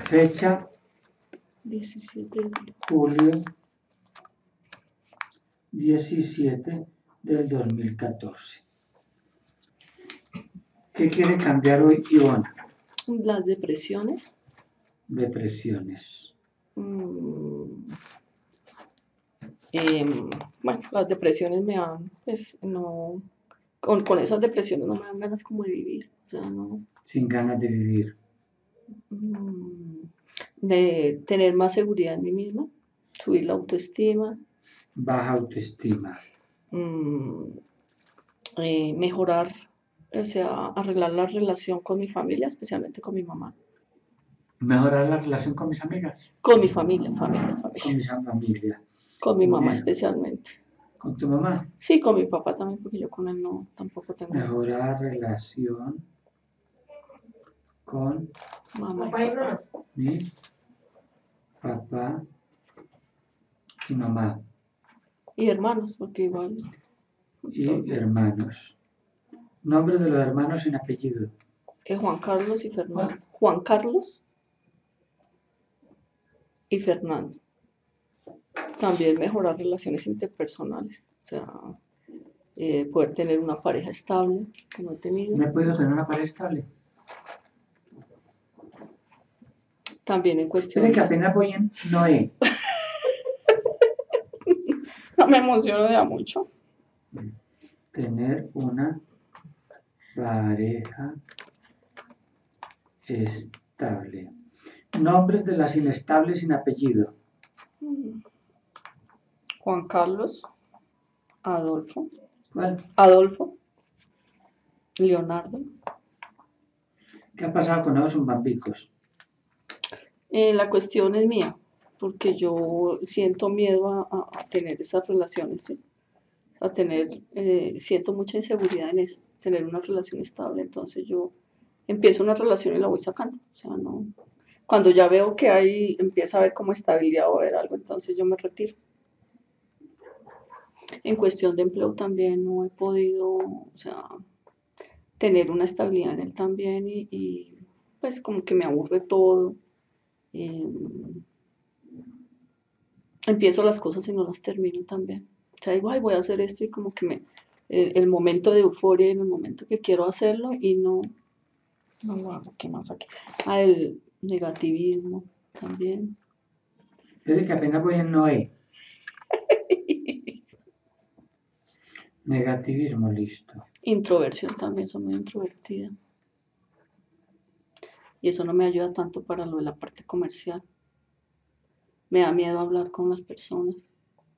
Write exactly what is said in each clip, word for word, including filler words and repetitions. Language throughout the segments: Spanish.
Fecha, diecisiete. julio diecisiete del dos mil catorce. ¿Qué quiere cambiar hoy Ivonne? Las depresiones. Depresiones. Mm, eh, bueno, las depresiones me dan, pues, no, con, con esas depresiones no me dan ganas como de vivir, o sea, no. Sin ganas de vivir. Mm, de tener más seguridad en mí misma, subir la autoestima. Baja autoestima. Mm, eh, mejorar, o sea, arreglar la relación con mi familia, especialmente con mi mamá. Mejorar la relación con mis amigas. Con mi familia, familia, familia. Con mi familia. Con mi Muy mamá bien. especialmente. ¿Con tu mamá? Sí, con mi papá también, porque yo con él no, tampoco tengo. Mejorar relación con mamá y Papá papá. mi papá y mamá. Y hermanos, porque igual. Y hermanos. Nombre de los hermanos sin apellido. Eh, Juan Carlos y Fernando. Juan Carlos y Fernando. También mejorar relaciones interpersonales, o sea, eh, poder tener una pareja estable, que no he tenido. ¿No he podido tener una pareja estable? También en cuestión. Miren que apenas voy en Noé. No me emociono ya mucho. Tener una pareja estable. Nombres de las inestables sin apellido. Juan Carlos, Adolfo. ¿Cuál? Adolfo, Leonardo. ¿Qué ha pasado con los zumbambicos? Eh, la cuestión es mía, porque yo siento miedo a, a, a tener esas relaciones, ¿sí? A tener, eh, siento mucha inseguridad en eso, tener una relación estable, entonces yo empiezo una relación y la voy sacando, o sea, no, cuando ya veo que hay, empieza a haber como estabilidad o a haber algo, entonces yo me retiro. En cuestión de empleo también no he podido, o sea, tener una estabilidad en él también y, y pues como que me aburre todo. Eh, empiezo las cosas y no las termino también. O sea, digo, ay, voy a hacer esto y como que me, el, el momento de euforia, en el momento que quiero hacerlo y no, no lo hago. ¿Qué más aquí? Ah, el negativismo también. Desde que apenas voy en Noé. Negativismo, listo. Introversión también, soy muy introvertida. Y eso no me ayuda tanto para lo de la parte comercial. Me da miedo hablar con las personas.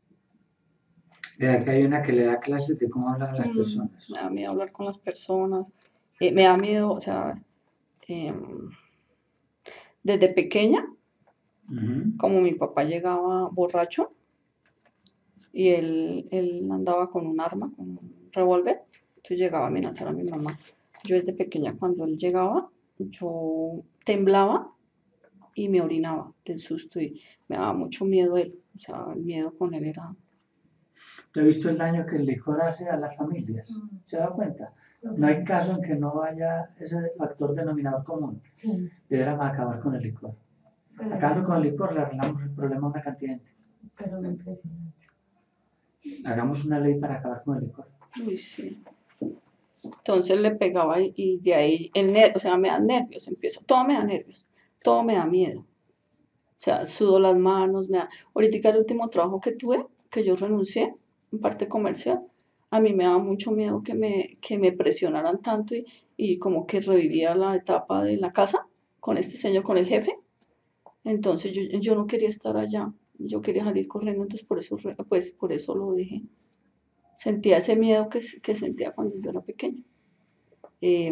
De aquí hay una que le da clases de cómo hablar a las Mm, personas. me da miedo hablar con las personas. Eh, me da miedo, o sea, eh, desde pequeña, Uh-huh. como mi papá llegaba borracho y él, él andaba con un arma, con un revólver, entonces llegaba a amenazar a mi mamá. Yo desde pequeña cuando él llegaba, yo temblaba y me orinaba del susto y me daba mucho miedo él, o sea, el miedo con él era... ¿Te has visto el daño que el licor hace a las familias? ¿Se da cuenta? No hay caso en que no haya ese factor denominador común. Sí. Deberíamos acabar con el licor. Pero, Acabando con el licor le arreglamos el problema a una cantidad de gente. pero no impresionante. Hagamos una ley para acabar con el licor. Uy, sí. Entonces le pegaba y, y de ahí el nervio, o sea, me dan nervios, empiezo, todo me da nervios, todo me da miedo. O sea, sudo las manos, me da... Ahorita el último trabajo que tuve, que yo renuncié, en parte comercial, a mí me daba mucho miedo que me, que me presionaran tanto y, y como que revivía la etapa de la casa con este señor, con el jefe. Entonces yo, yo no quería estar allá, yo quería salir corriendo, entonces por eso, pues, por eso lo dejé. Sentía ese miedo que, que sentía cuando yo era pequeña. Eh,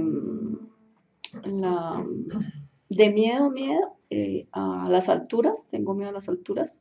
la, de miedo, miedo eh, a las alturas, tengo miedo a las alturas.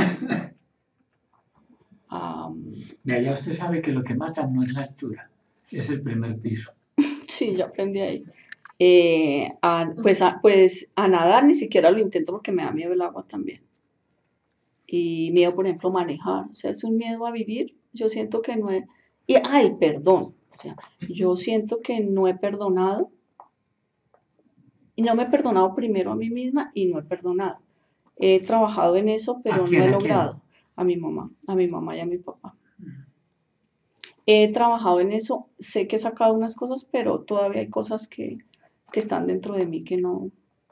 Um, De allá usted sabe que lo que mata no es la altura, es el primer piso. sí, yo aprendí ahí. Eh, a, pues, a, pues a nadar ni siquiera lo intento porque me da miedo el agua también. Y miedo, por ejemplo, manejar. O sea, es un miedo a vivir. Yo siento que no he... Y, ay, perdón. O sea, yo siento que no he perdonado Y no me he perdonado primero a mí misma y no he perdonado. He trabajado en eso, pero ¿A no quién, he a quién? logrado. A mi mamá, a mi mamá y a mi papá. He trabajado en eso, sé que he sacado unas cosas, pero todavía hay cosas que, que están dentro de mí que no.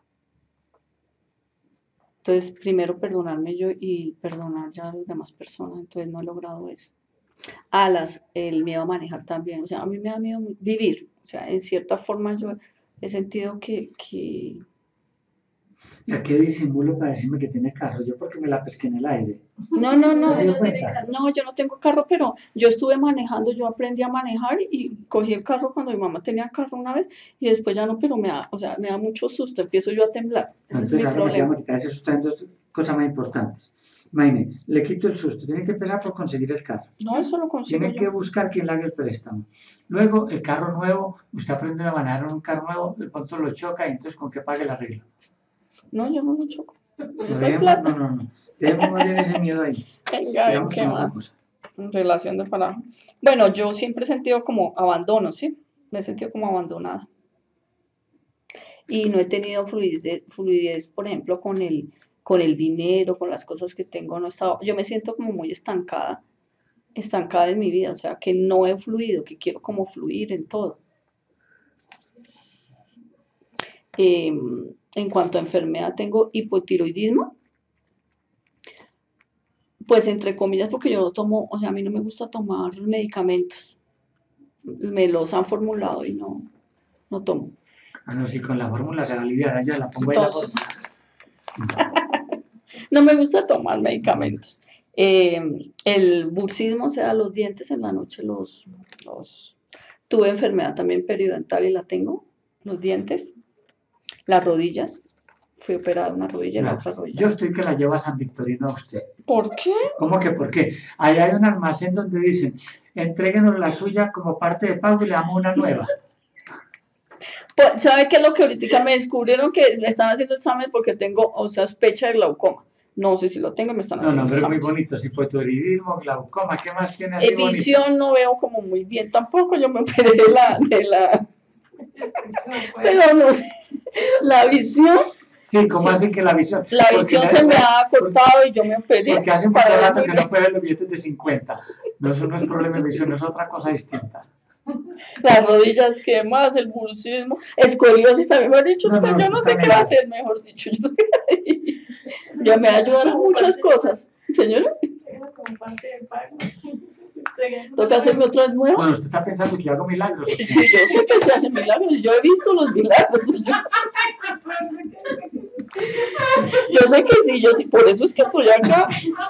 Entonces, primero perdonarme yo y perdonar ya a las demás personas. Entonces, no he logrado eso. A las, el miedo a manejar también. O sea, a mí me da miedo vivir. O sea, en cierta forma yo he sentido que, que ¿Y a qué disimulo para decirme que tiene carro? Yo porque me la pesqué en el aire. no, no, no, ¿No se dio no tiene cuenta? carro. No, yo no tengo carro, pero yo estuve manejando, yo aprendí a manejar y cogí el carro cuando mi mamá tenía carro una vez y después ya no, pero me da, o sea, me da mucho susto, empiezo yo a temblar. Ese es mi Entonces ahora me llama problema. a quitar ese susto en dos cosas más importantes. Imagine, le quito el susto, tiene que empezar por conseguir el carro. No, eso lo consigo Tiene que yo. buscar quien le haga el préstamo. Luego, el carro nuevo, usted aprende a manejar un carro nuevo, de pronto lo choca y entonces con qué pague el arreglo. No, yo no lo choco. No, No hay dejemos, plata. no, no, no. Dejemos más bien ese miedo ahí. Venga, a ver, Sigamos ¿qué con otra más? cosa. Relación de pareja. Bueno, yo siempre he sentido como abandono, ¿sí? Me he sentido como abandonada. Y no he tenido fluidez, fluidez, por ejemplo, con el, con el dinero, con las cosas que tengo, no he estado, yo me siento como muy estancada, estancada en mi vida, o sea, que no he fluido, que quiero como fluir en todo. Eh, en cuanto a enfermedad, tengo hipotiroidismo, pues entre comillas, porque yo no tomo, o sea, a mí no me gusta tomar medicamentos, me los han formulado y no, no tomo. Ah, no, si con la fórmula se va a aliviar, yo la pongo ahí la Entonces, fórmula. no me gusta tomar medicamentos. Eh, el bursismo, o sea, los dientes en la noche los, los... Tuve enfermedad también periodontal y la tengo, los dientes, las rodillas. Fui operada de una rodilla y la Vea, otra rodilla. yo estoy que la llevo a San Victorino a usted. ¿Por qué? ¿Cómo que por qué? Ahí hay un almacén donde dicen, entréguenos la suya como parte de pago y le damos una nueva. Pues, ¿sabe qué es lo que ahorita me descubrieron? Que me están haciendo examen porque tengo o sea, sospecha de glaucoma. No sé si lo tengo, me están No, haciendo no, pero es muy exámenes. bonito, hipotiroidismo, glaucoma, ¿qué más tiene así En bonito? visión no veo como muy bien tampoco, yo me operé de la, de la, pero no sé, la visión, Sí, ¿cómo sí. así que la visión? La Porque visión la- se me ha cortado y yo me operé Porque hace mucho para ver rato muy que bien. no puede ver los billetes de cincuenta. No, eso no es problema de visión, es otra cosa distinta. Las rodillas, ¿qué más? El bursismo, escoliosis también me han dicho, No, no, yo no usted sé qué también. va a hacer, mejor dicho. Yo, yo me ayudan a muchas cosas. Señora, Como parte del pago. toca hacerme otra vez nueva. Bueno, usted está pensando que yo hago milagros. ¿O Sí, qué? yo sé que se hacen milagros, yo he visto los milagros. Yo, yo sé que sí, yo sí, por eso es que estoy acá.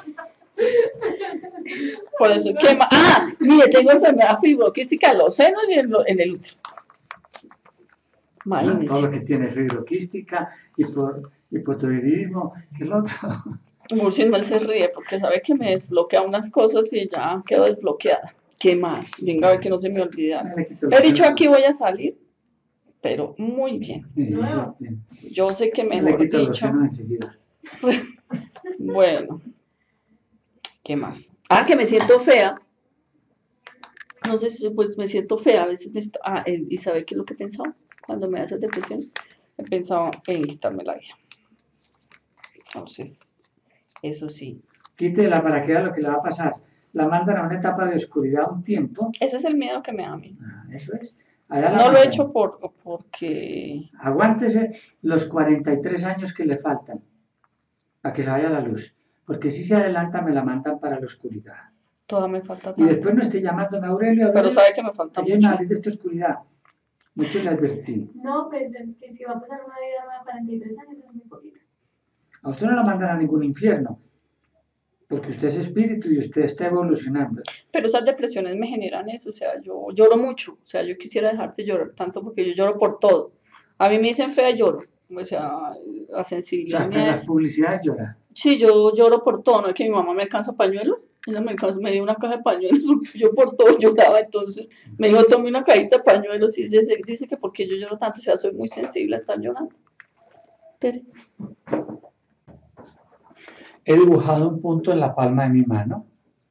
Por eso, ¿qué más? Ah, mire, tengo enfermedad fibroquística en los senos y en, lo- en el útero. ¿No? Todo Imagínense. lo que tiene fibroquística, hipo, hipotiroidismo, ¿qué es lo otro? Bursismo, él se ríe porque sabe que me desbloquea unas cosas y ya quedo desbloqueada. ¿Qué más? Venga, a ver que no se me olvida. Le quito la He dicho cédula. aquí voy a salir, pero muy bien. Sí, eso, bien. Yo sé que Le mejor quito los dicho. senos enseguida. Bueno, ¿qué más? Ah, que me siento fea. No sé si pues me siento fea, a veces me siento- ah, eh, ¿y sabe qué es lo que he pensado? Cuando me da esas depresiones, he pensado en quitarme la vida. Entonces, eso sí. Quítela para que vea lo que le va a pasar. La mandan a una etapa de oscuridad un tiempo. Ese es el miedo que me da a mí. Ah, eso es. Allá la No lo he mandan. hecho por, porque... Aguántese los cuarenta y tres años que le faltan para que se vaya la luz. Porque si se adelanta, me la mandan para la oscuridad. Todavía me falta Y tanto. después no esté llamándome a Aurelio. Pero Aurelio, sabe que me falta ayúdame a mucho. salir de esta oscuridad. Mucho le advertí. No, pues eh, que si va a pasar una vida nueva a cuarenta y tres años es muy poquito. A usted no la mandan a ningún infierno. Porque usted es espíritu y usted está evolucionando. Pero esas depresiones me generan eso, o sea, yo lloro mucho, o sea, yo quisiera dejarte llorar tanto porque yo lloro por todo. A mí me dicen fea, lloro, o sea, la O sea, sensibilidad hasta en mía las es... publicidades llora. Sí, yo lloro por todo, no es que mi mamá me alcanza pañuelos, ella me, alcanza, me dio una caja de pañuelos, porque yo por todo lloraba, entonces me dijo, tome una cajita de pañuelos y dice, dice que porque yo lloro tanto, o sea, soy muy sensible a estar llorando. Pero, He dibujado un punto en la palma de mi mano.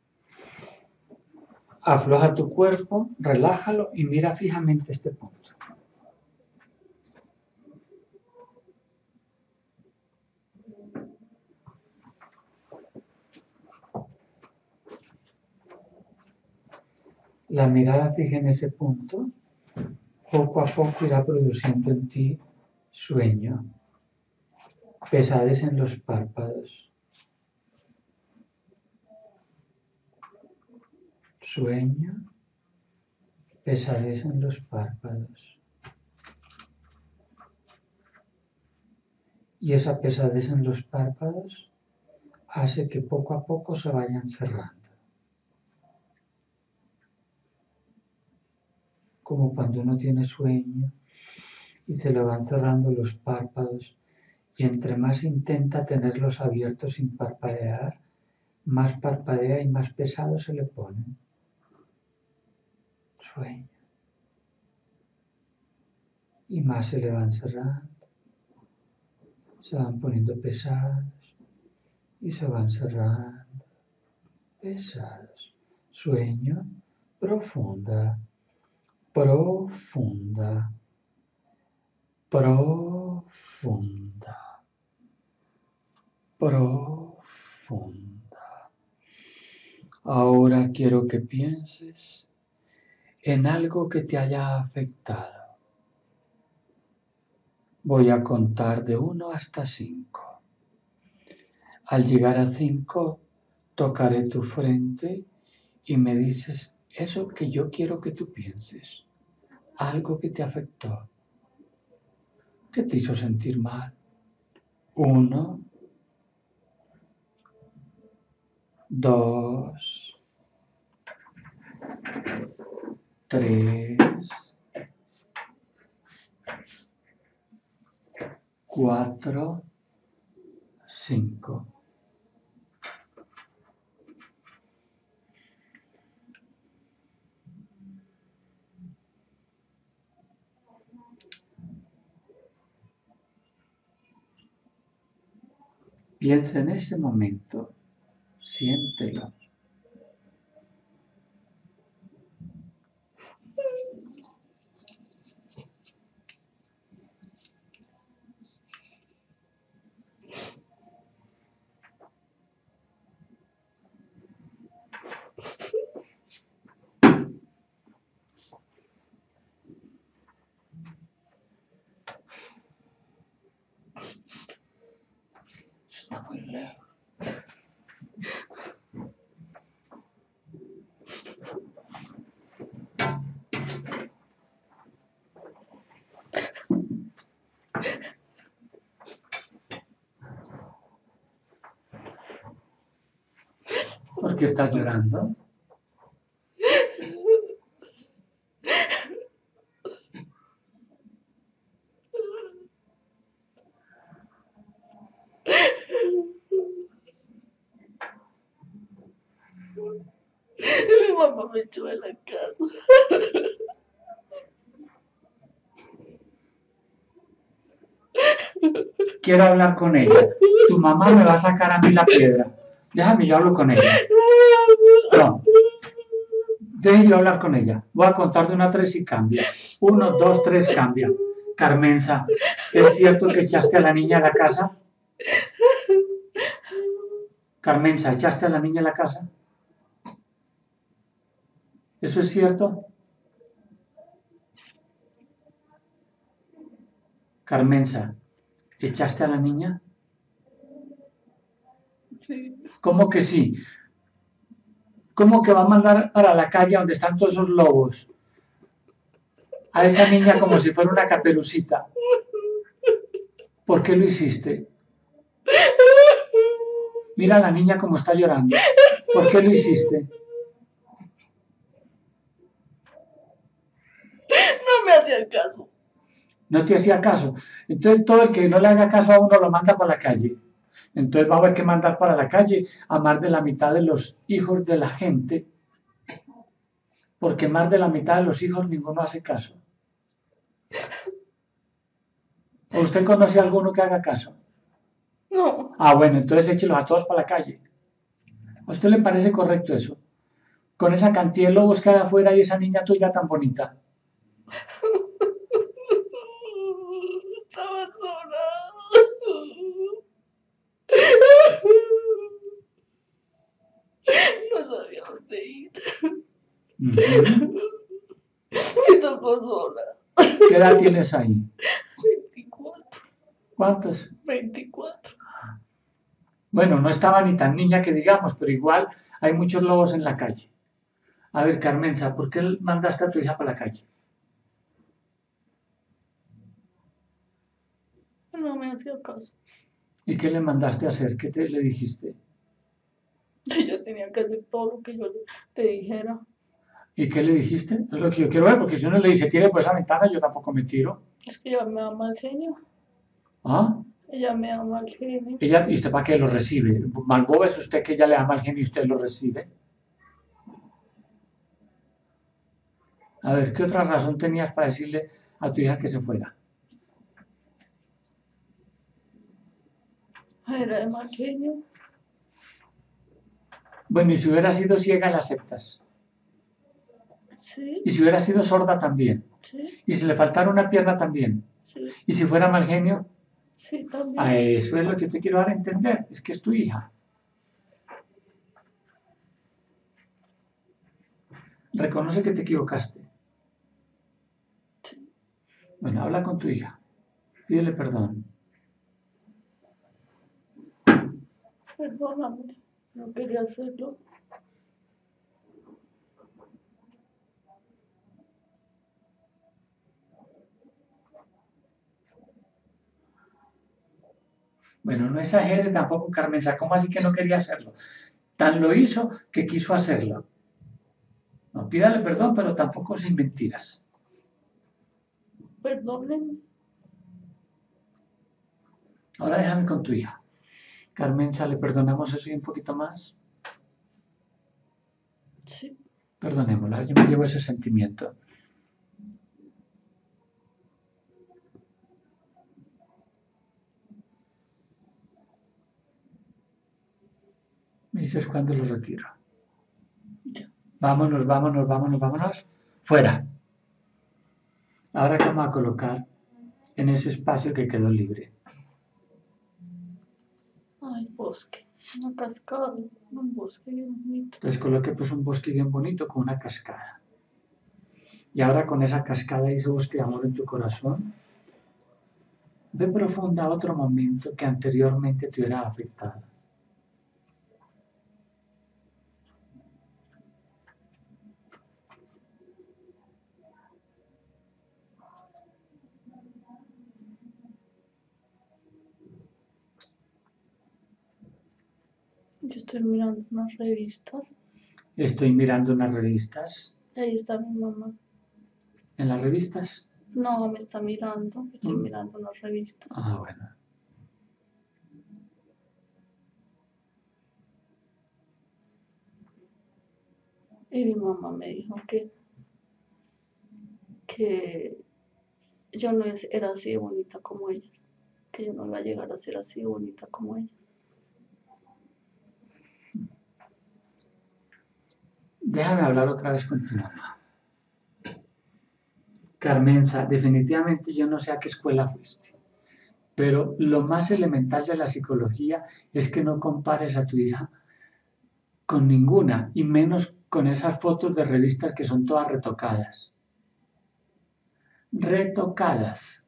Afloja tu cuerpo, relájalo y mira fijamente este punto. La mirada fija en ese punto, poco a poco irá produciendo en ti sueño, pesadez en los párpados, sueño, pesadez en los párpados. Y esa pesadez en los párpados hace que poco a poco se vayan cerrando. Como cuando uno tiene sueño y se le van cerrando los párpados y entre más intenta tenerlos abiertos sin parpadear, más parpadea y más pesado se le ponen. Sueño. Y más se le van cerrando, se van poniendo pesados y se van cerrando, pesados. Sueño, profunda, profunda, profunda, profunda. Ahora quiero que pienses en algo que te haya afectado. Voy a contar de uno hasta cinco. Al llegar a cinco, tocaré tu frente y me dices eso que yo quiero que tú pienses. Algo que te afectó, que te hizo sentir mal. Uno, dos, tres, cuatro, cinco. Piensa en ese momento, siéntelo. Está muy lejos. ¿Por qué estás llorando? Mi mamá me echó de la casa. Quiero hablar con ella. Tu mamá me va a sacar a mí la piedra. Déjame, yo hablo con ella. No. Déjame yo hablar con ella. Voy a contar de una a tres y cambia. Uno, dos, tres, cambia. Carmenza, ¿es cierto que echaste a la niña a la casa? Carmenza, ¿echaste a la niña a la casa? ¿Eso es cierto? Carmenza, ¿echaste a la niña? Sí. ¿Cómo que sí? ¿Cómo que va a mandar para la calle donde están todos esos lobos? A esa niña como si fuera una caperucita. ¿Por qué lo hiciste? Mira a la niña como está llorando. ¿Por qué lo hiciste? No me hacían caso. No te hacía caso. Entonces todo el que no le haga caso a uno lo manda para la calle. Entonces va a haber que mandar para la calle a más de la mitad de los hijos de la gente, porque más de la mitad de los hijos ninguno hace caso. ¿O usted conoce a alguno que haga caso? No. Ah, bueno, entonces échelos a todos para la calle. ¿A usted le parece correcto eso? Con esa cantidad de lobos que hay afuera y esa niña tuya tan bonita. Estaba sola. No sabía dónde ir. Ujú. Me tocó sola. ¿Qué edad tienes ahí? veinticuatro. ¿Cuántos? veinticuatro. Bueno, no estaba ni tan niña que digamos, pero igual hay muchos lobos en la calle. A ver, Carmenza, ¿por qué mandaste a tu hija para la calle? No me hacía caso. ¿Y qué le mandaste a hacer? ¿Qué te le dijiste? Ella tenía que hacer todo lo que yo le- te dijera. ¿Y qué le dijiste? Es lo que yo quiero ver, porque si uno le dice tire por esa ventana, yo tampoco me tiro. Es que ella me da mal genio. ¿Ah? Ella me da mal genio. Ella, ¿y usted para qué lo recibe? ¿Malbobo es usted que ella le da mal genio y usted lo recibe? A ver, ¿qué otra razón tenías para decirle a tu hija que se fuera? Era de mal genio. Bueno, y si hubiera sido ciega, la aceptas. Sí, Y si hubiera sido sorda, también. sí, Y si le faltara una pierna, también. sí, Y si fuera mal genio, sí, a también. eso es lo que te quiero dar a entender. Es que es tu hija. Reconoce que te equivocaste. Sí. Bueno, habla con tu hija. Pídele perdón. Perdóname. No quería hacerlo. Bueno, no exagere tampoco, Carmenza. ¿Cómo así que no quería hacerlo? Tan lo hizo que quiso hacerlo. No, pídale perdón, pero tampoco sin mentiras. Perdónenme. Ahora déjame con tu hija. Carmenza, ¿le perdonamos eso y un poquito más? Sí. Perdonémosla, yo me llevo ese sentimiento. Me dices cuándo lo retiro. Ya. Vámonos, vámonos, vámonos, vámonos. Fuera. Ahora que vamos a colocar en ese espacio que quedó libre. Ay, bosque. Una cascada. Un bosque bien bonito. Entonces coloque pues un bosque bien bonito con una cascada. Y ahora con esa cascada y ese bosque de amor en tu corazón, ve profunda a otro momento que anteriormente te hubiera afectado. Yo estoy mirando unas revistas. Estoy mirando unas revistas. Y ahí está mi mamá. ¿En las revistas? No, me está mirando. Estoy Mm. mirando unas revistas. Ah, bueno. Y mi mamá me dijo que, que yo no es- era así de bonita como ellas. Que yo no iba a llegar a ser así de bonita como ellas. Déjame hablar otra vez con tu mamá. Carmenza, definitivamente yo no sé a qué escuela fuiste, pero lo más elemental de la psicología es que no compares a tu hija con ninguna, y menos con esas fotos de revistas que son todas retocadas. Retocadas.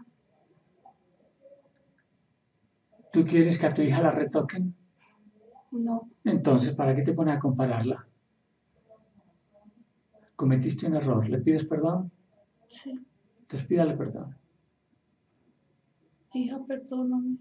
¿Tú quieres que a tu hija la retoquen? No, Entonces, ¿para qué te pones a compararla? Cometiste un error, ¿le pides perdón? sí. Entonces pídale perdón. Hija, perdóname.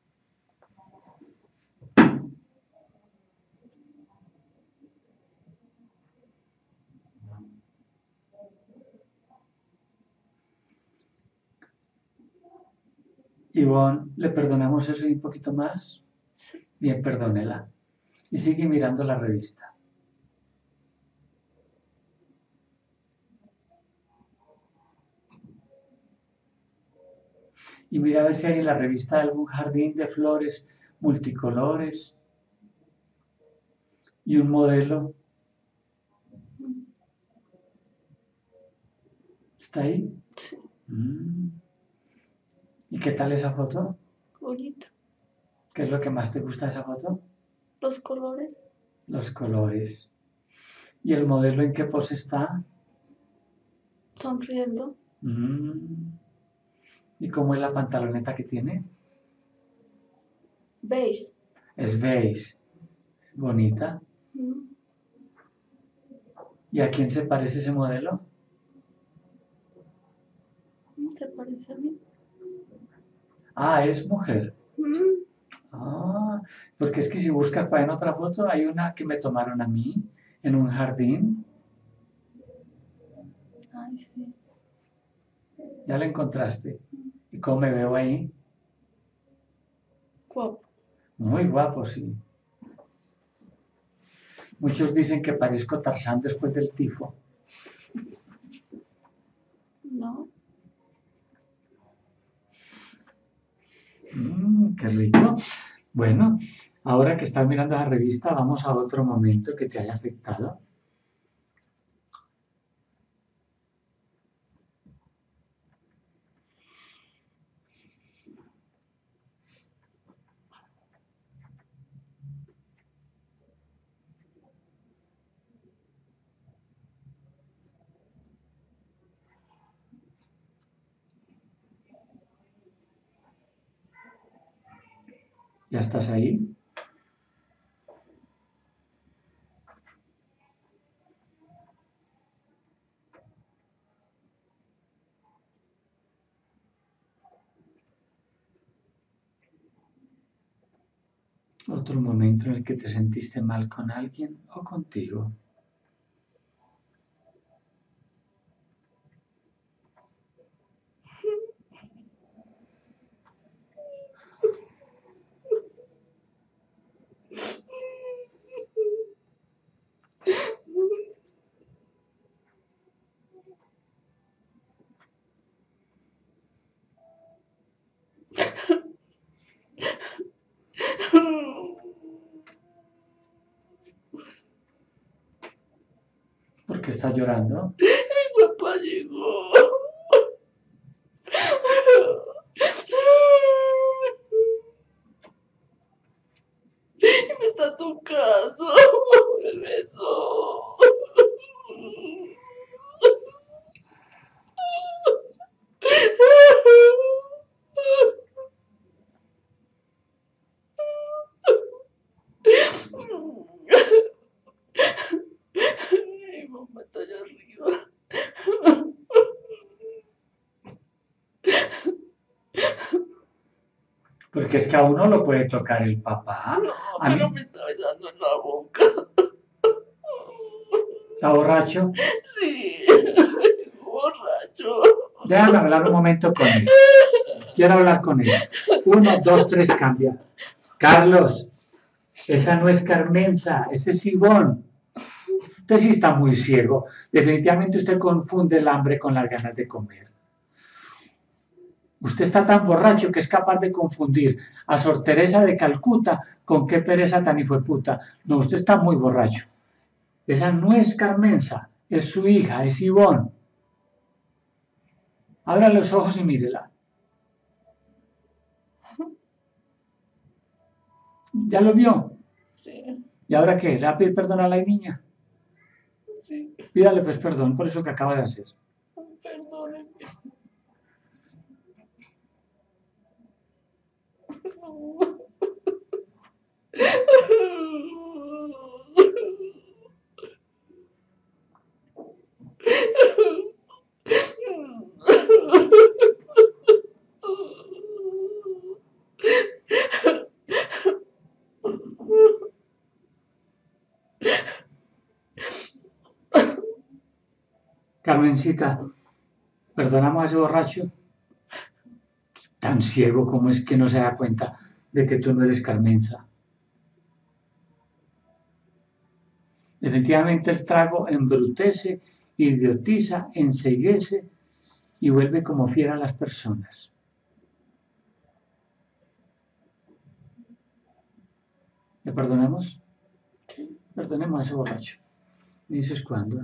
Ivonne, ¿le perdonamos eso y un poquito más? Sí. Bien, perdónela. Y sigue mirando la revista. Y mira a ver si hay en la revista algún jardín de flores multicolores y un modelo. ¿Está ahí? Sí. Mm. ¿Y qué tal esa foto? Bonito. ¿Qué es lo que más te gusta de esa foto? Los colores. Los colores. ¿Y el modelo en qué pose está? sonriendo. Mm. ¿Y cómo es la pantaloneta que tiene? ¿Veis? Es beige, bonita. Mm, ¿Y a quién se parece ese modelo? ¿Se parece a mí? Ah, es mujer. Mm, Ah, porque es que si buscas para en otra foto, hay una que me tomaron a mí en un jardín. Ay, sí. Ya la encontraste. ¿Y cómo me veo ahí? Guapo. Muy guapo, sí. Muchos dicen que parezco Tarzán después del tifo. No. Mmm, qué rico. Bueno, ahora que estás mirando la revista, vamos a otro momento que te haya afectado. ¿Ya estás ahí? Otro momento en el que te sentiste mal con alguien o contigo. ¿Por qué estás llorando? Mi papá llegó. Y me está tocando. Me besó. Ay, mamá está allá arriba. Porque es que a uno lo puede tocar el papá. No, A pero mí, me está besando en la boca. ¿está borracho? Sí, borracho. Déjame hablar un momento con él. Quiero hablar con él. Uno, dos, tres, cambia. Carlos, esa no es Carmenza, ese es Ivón. Usted sí está muy ciego. Definitivamente usted confunde el hambre con las ganas de comer. Usted está tan borracho que es capaz de confundir a Sor Teresa de Calcuta con qué pereza tan hijueputa. No, usted está muy borracho. Esa no es Carmenza, es su hija, es Ivón. Abra los ojos y mírela. ¿Ya lo vio? Sí, ¿Y ahora qué? ¿Le va a pedir perdón a la niña? sí, Pídale pues perdón por eso que acaba de hacer. perdónenme. Carmencita, perdonamos a ese borracho. Tan ciego como es que no se da cuenta de que tú no eres Carmenza. Definitivamente el trago embrutece, idiotiza, enceguece y vuelve como fiera a las personas. ¿Le perdonamos? Sí, Perdonemos a ese borracho. ¿Me dices cuándo?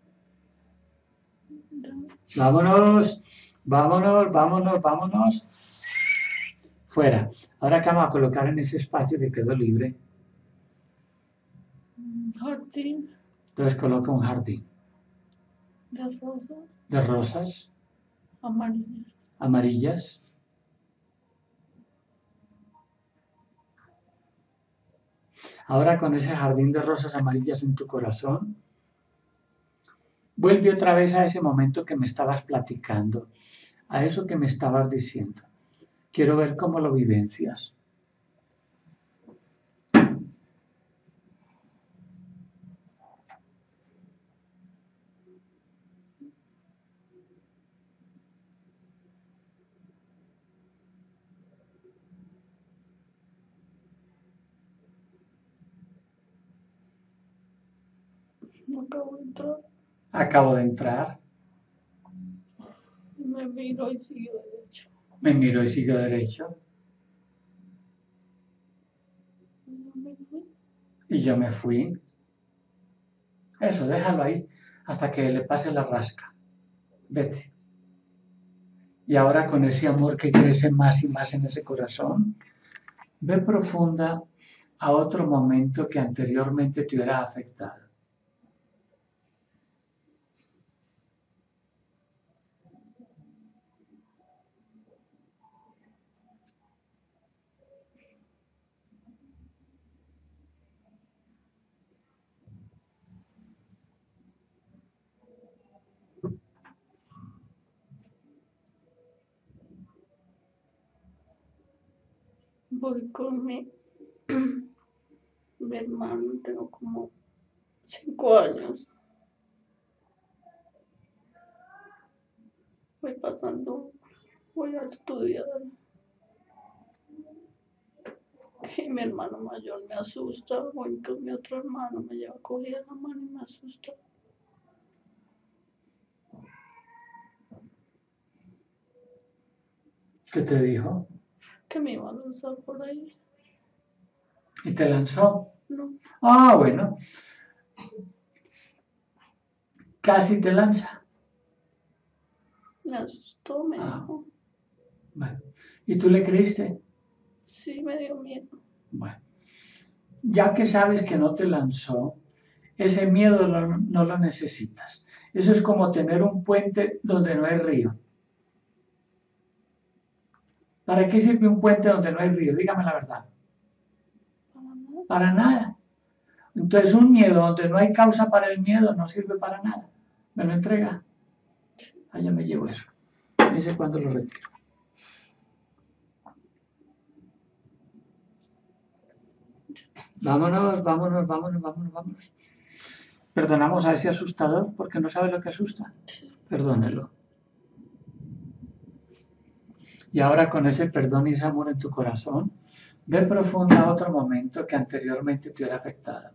ya. Vámonos, vámonos, vámonos, vámonos. Fuera. Ahora que vamos a colocar en ese espacio que quedó libre. Jardín. Entonces coloca un jardín de rosas de rosas amarillas. amarillas. Ahora con ese jardín de rosas amarillas en tu corazón, vuelve otra vez a ese momento que me estabas platicando, a eso que me estabas diciendo. Quiero ver cómo lo vivencias. No acabo de entrar. Acabo de entrar, Me miro y sigo derecho. me miro y sigo derecho Yo me fui. y yo me fui. Eso, déjalo ahí hasta que le pase la rasca. Vete. Y ahora con ese amor que crece más y más en ese corazón, ve profunda a otro momento que anteriormente te hubiera afectado. Voy con mi, mi hermano, tengo como cinco años. Voy pasando, voy a estudiar. Y mi hermano mayor me asusta. Voy con mi otro hermano, me lleva cogida la mano y me asusta. ¿Qué te dijo? Que me iba a lanzar por ahí. ¿Y te lanzó? No, Ah, bueno. Casi te lanza. me asustó, me Ah. dijo. Bueno. ¿Y tú le creíste? Sí, me dio miedo. Bueno. Ya que sabes que no te lanzó, ese miedo lo- no lo necesitas. Eso es como tener un puente donde no hay río. ¿Para qué sirve un puente donde no hay río? Dígame la verdad. Para nada. Para nada. Entonces un miedo donde no hay causa para el miedo no sirve para nada. ¿Me lo entrega? Ah, ya me llevo eso. Ese cuando lo retiro. Vámonos, vámonos, vámonos, vámonos, vámonos. Perdonamos a ese asustador porque no sabe lo que asusta. Perdónelo. Y ahora con ese perdón y ese amor en tu corazón, ve profunda a otro momento que anteriormente te hubiera afectado.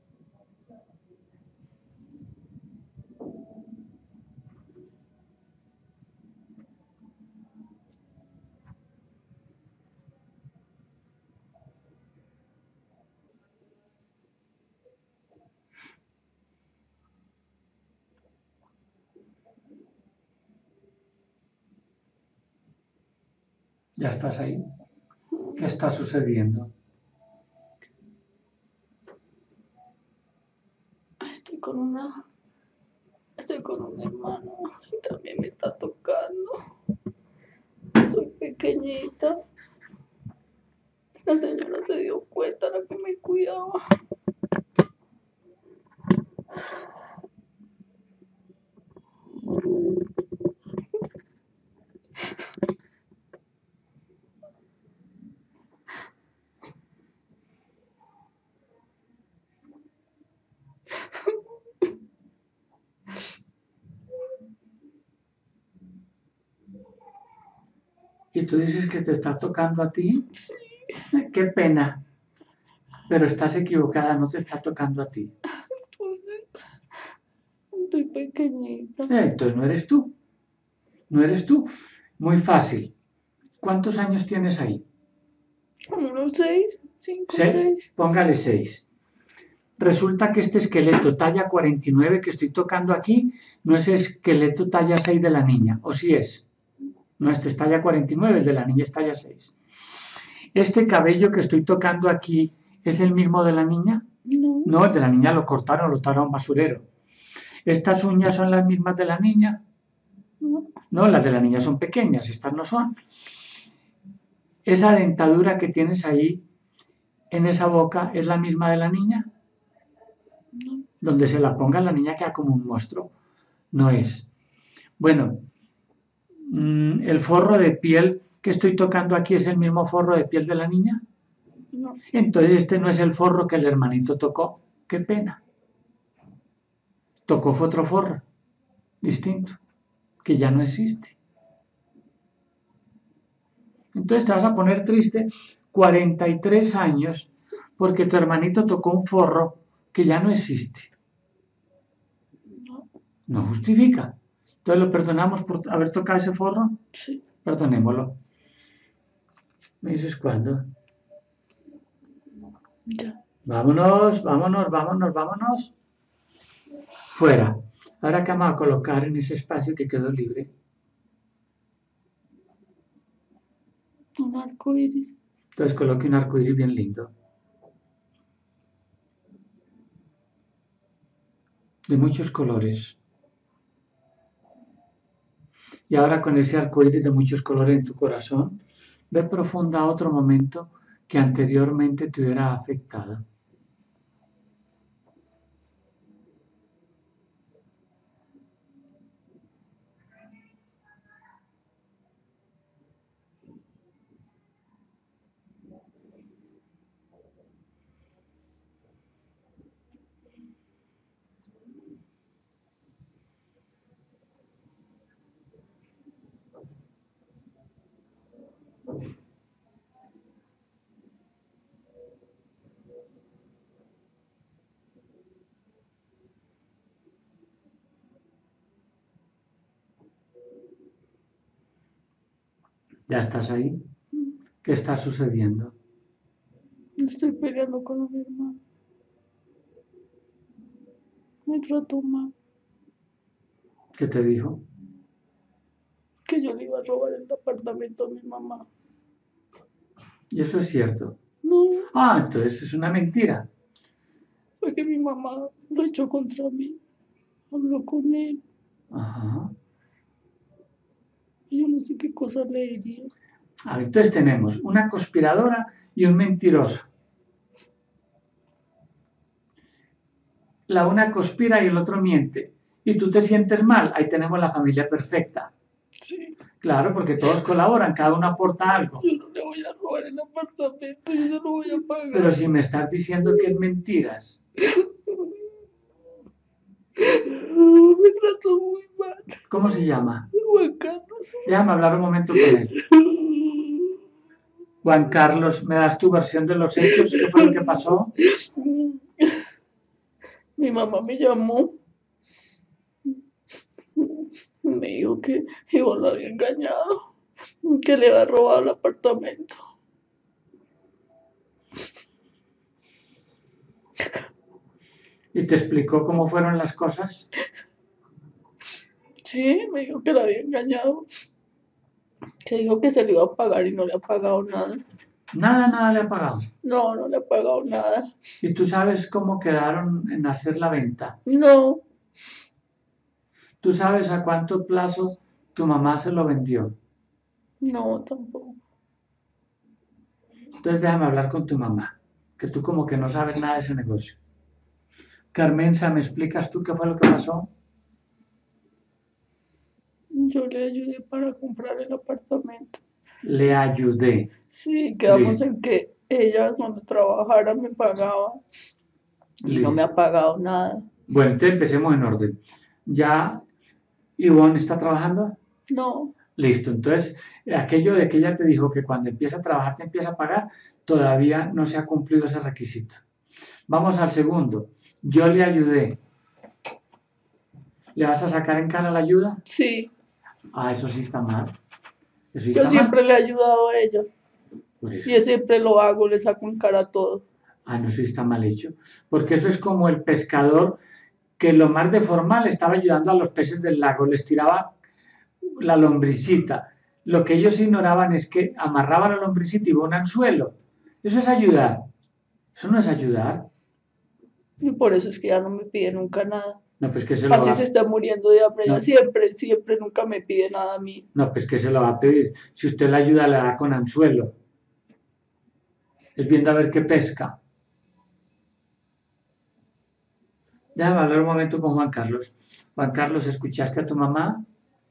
¿Ya estás ahí? ¿Qué está sucediendo? Estoy con una, estoy con un hermano y también me está tocando. Soy pequeñita. La señora se dio cuenta, la que me cuidaba. ¿Y tú dices que te está tocando a ti? Sí. Qué pena. Pero estás equivocada, no te está tocando a ti. Entonces, estoy pequeñita. Eh, entonces no eres tú. No eres tú. Muy fácil. ¿Cuántos años tienes ahí? Como unos seis, cinco, Se- seis. Póngale seis. Resulta que este esqueleto talla cuarenta y nueve que estoy tocando aquí no es esqueleto talla seis de la niña, ¿o sí es? No, este es talla cuarenta y nueve, el de la niña es talla seis. ¿Este cabello que estoy tocando aquí es el mismo de la niña? No, No, el de la niña lo cortaron, lo botaron a un basurero. ¿Estas uñas son las mismas de la niña? no, No, las de la niña son pequeñas, estas no son. ¿Esa dentadura que tienes ahí en esa boca es la misma de la niña? no, Donde se la ponga la niña queda como un monstruo. No es. Bueno, mm, ¿el forro de piel que estoy tocando aquí es el mismo forro de piel de la niña? no. Entonces este no es el forro que el hermanito tocó. Qué pena. Tocó fue otro forro, distinto, que ya no existe. Entonces te vas a poner triste cuarenta y tres años porque tu hermanito tocó un forro que ya no existe. No, No justifica. Entonces lo perdonamos por haber tocado ese forro. sí, Perdonémoslo. ¿Me dices cuándo? ya. Vámonos, vámonos, vámonos, vámonos. Fuera. Ahora que vamos a colocar en ese espacio que quedó libre. Un arco iris. Entonces coloque un arco iris bien lindo. De muchos colores. Y ahora con ese arco iris de muchos colores en tu corazón, ve profunda a otro momento que anteriormente te hubiera afectado. ¿Ya estás ahí? ¿Qué está sucediendo? Estoy peleando con mi hermano. Me trató mal. ¿Qué te dijo? Que yo le iba a robar el apartamento a mi mamá. Y eso es cierto. No, Ah, entonces es una mentira. fue que mi mamá lo echó contra mí. Habló con él. Ajá. Y yo no sé qué cosa le diría. Ah, entonces tenemos una conspiradora y un mentiroso. La una conspira y el otro miente. Y tú te sientes mal. Ahí tenemos la familia perfecta. Sí, Claro, porque todos colaboran, cada uno aporta algo. yo no le voy a robar el apartamento, yo se lo voy a pagar. Pero si me estás diciendo que es mentiras, Me trató muy mal. ¿cómo se llama? Juan Carlos. Déjame hablar un momento con él. Juan Carlos, ¿me das tu versión de los hechos? ¿Qué fue lo que pasó? Mi mamá me llamó. Me dijo que yo lo había engañado, que le había robado el apartamento. ¿Y te explicó cómo fueron las cosas? Sí, me dijo que lo había engañado. Que dijo que se le iba a pagar y no le ha pagado nada. Nada, nada le ha pagado. No, no le ha pagado nada. ¿Y tú sabes cómo quedaron en hacer la venta? No, ¿Tú sabes a cuánto plazo tu mamá se lo vendió? no, tampoco. Entonces déjame hablar con tu mamá, que tú como que no sabes nada de ese negocio. Carmenza, ¿me explicas tú qué fue lo que pasó? Yo le ayudé para comprar el apartamento. Le ayudé. Sí, quedamos Listo. en que ella cuando trabajara me pagaba y Listo. no me ha pagado nada. Bueno, entonces empecemos en orden. ¿Ya Ivonne está trabajando? No, Listo. Entonces, aquello de que ella te dijo que cuando empieza a trabajar te empieza a pagar, todavía no se ha cumplido ese requisito. Vamos al segundo. Yo le ayudé. ¿Le vas a sacar en cara la ayuda? sí, Ah, eso sí está mal. Eso sí yo está siempre mal. le he ayudado a ella Por eso. y yo siempre lo hago, le saco en cara todo. Ah, no, eso sí está mal hecho. Porque eso es como el pescador que lo más de formal estaba ayudando a los peces del lago, les tiraba la lombricita. Lo que ellos ignoraban es que amarraban la lombricita y iba un anzuelo. Eso es ayudar. Eso no es ayudar. Y por eso es que ya no me pide nunca nada. No, pues que se lo Así va, se está muriendo de hambre, no, ella siempre, siempre, nunca me pide nada a mí. no, pues que se lo va a pedir. Si usted la ayuda, le da con anzuelo. Es viendo a ver qué pesca. Déjame hablar un momento con Juan Carlos. Juan Carlos, ¿escuchaste a tu mamá?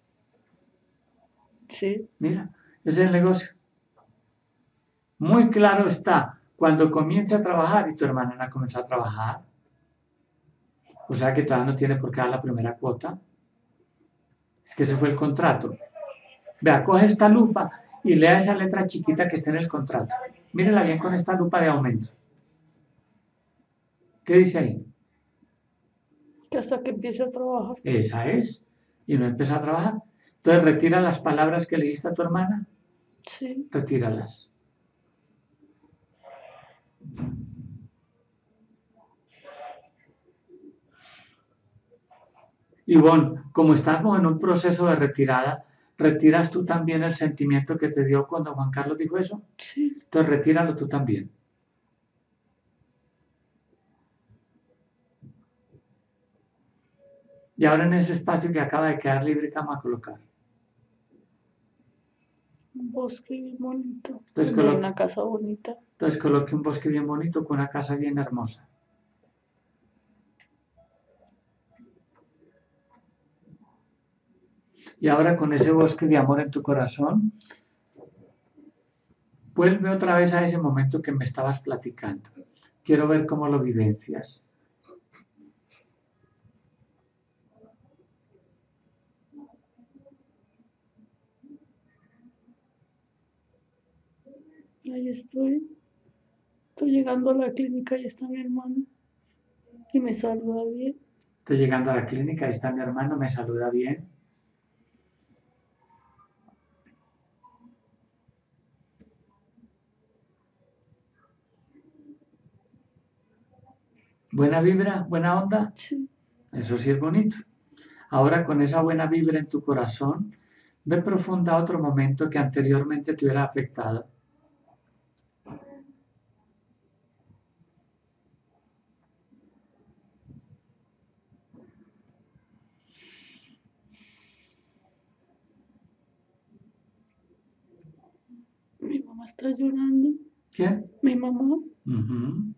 Sí, Mira, ese es el negocio. Muy claro está, cuando comience a trabajar y tu hermana no ha comenzado a trabajar, o sea que todavía no tiene por qué dar la primera cuota. Es que ese fue el contrato. Vea, coge esta lupa y lea esa letra chiquita que está en el contrato. Mírela bien con esta lupa de aumento. ¿Qué dice ahí? que hasta que empiece a trabajar. Esa es. Y no empieza a trabajar. Entonces retira las palabras que le diste a tu hermana. Sí, Retíralas. Ivonne, como estamos en un proceso de retirada, ¿retiras tú también el sentimiento que te dio cuando Juan Carlos dijo eso? sí. Entonces retíralo tú también. Y ahora en ese espacio que acaba de quedar libre, ¿qué vamos a colocar? Un bosque bien bonito. Entonces, Donde hay colo- una casa bonita. entonces coloque un bosque bien bonito con una casa bien hermosa. Y ahora con ese bosque de amor en tu corazón, vuelve otra vez a ese momento que me estabas platicando. Quiero ver cómo lo vivencias. Ahí estoy. Estoy llegando a la clínica y está mi hermano. Y me saluda bien. Estoy llegando a la clínica, ahí está mi hermano, me saluda bien. Buena vibra, buena onda, Sí. eso sí es bonito. Ahora con esa buena vibra en tu corazón, ve profunda a otro momento que anteriormente te hubiera afectado. Mi mamá está llorando. ¿Quién? Mi mamá. Ujú.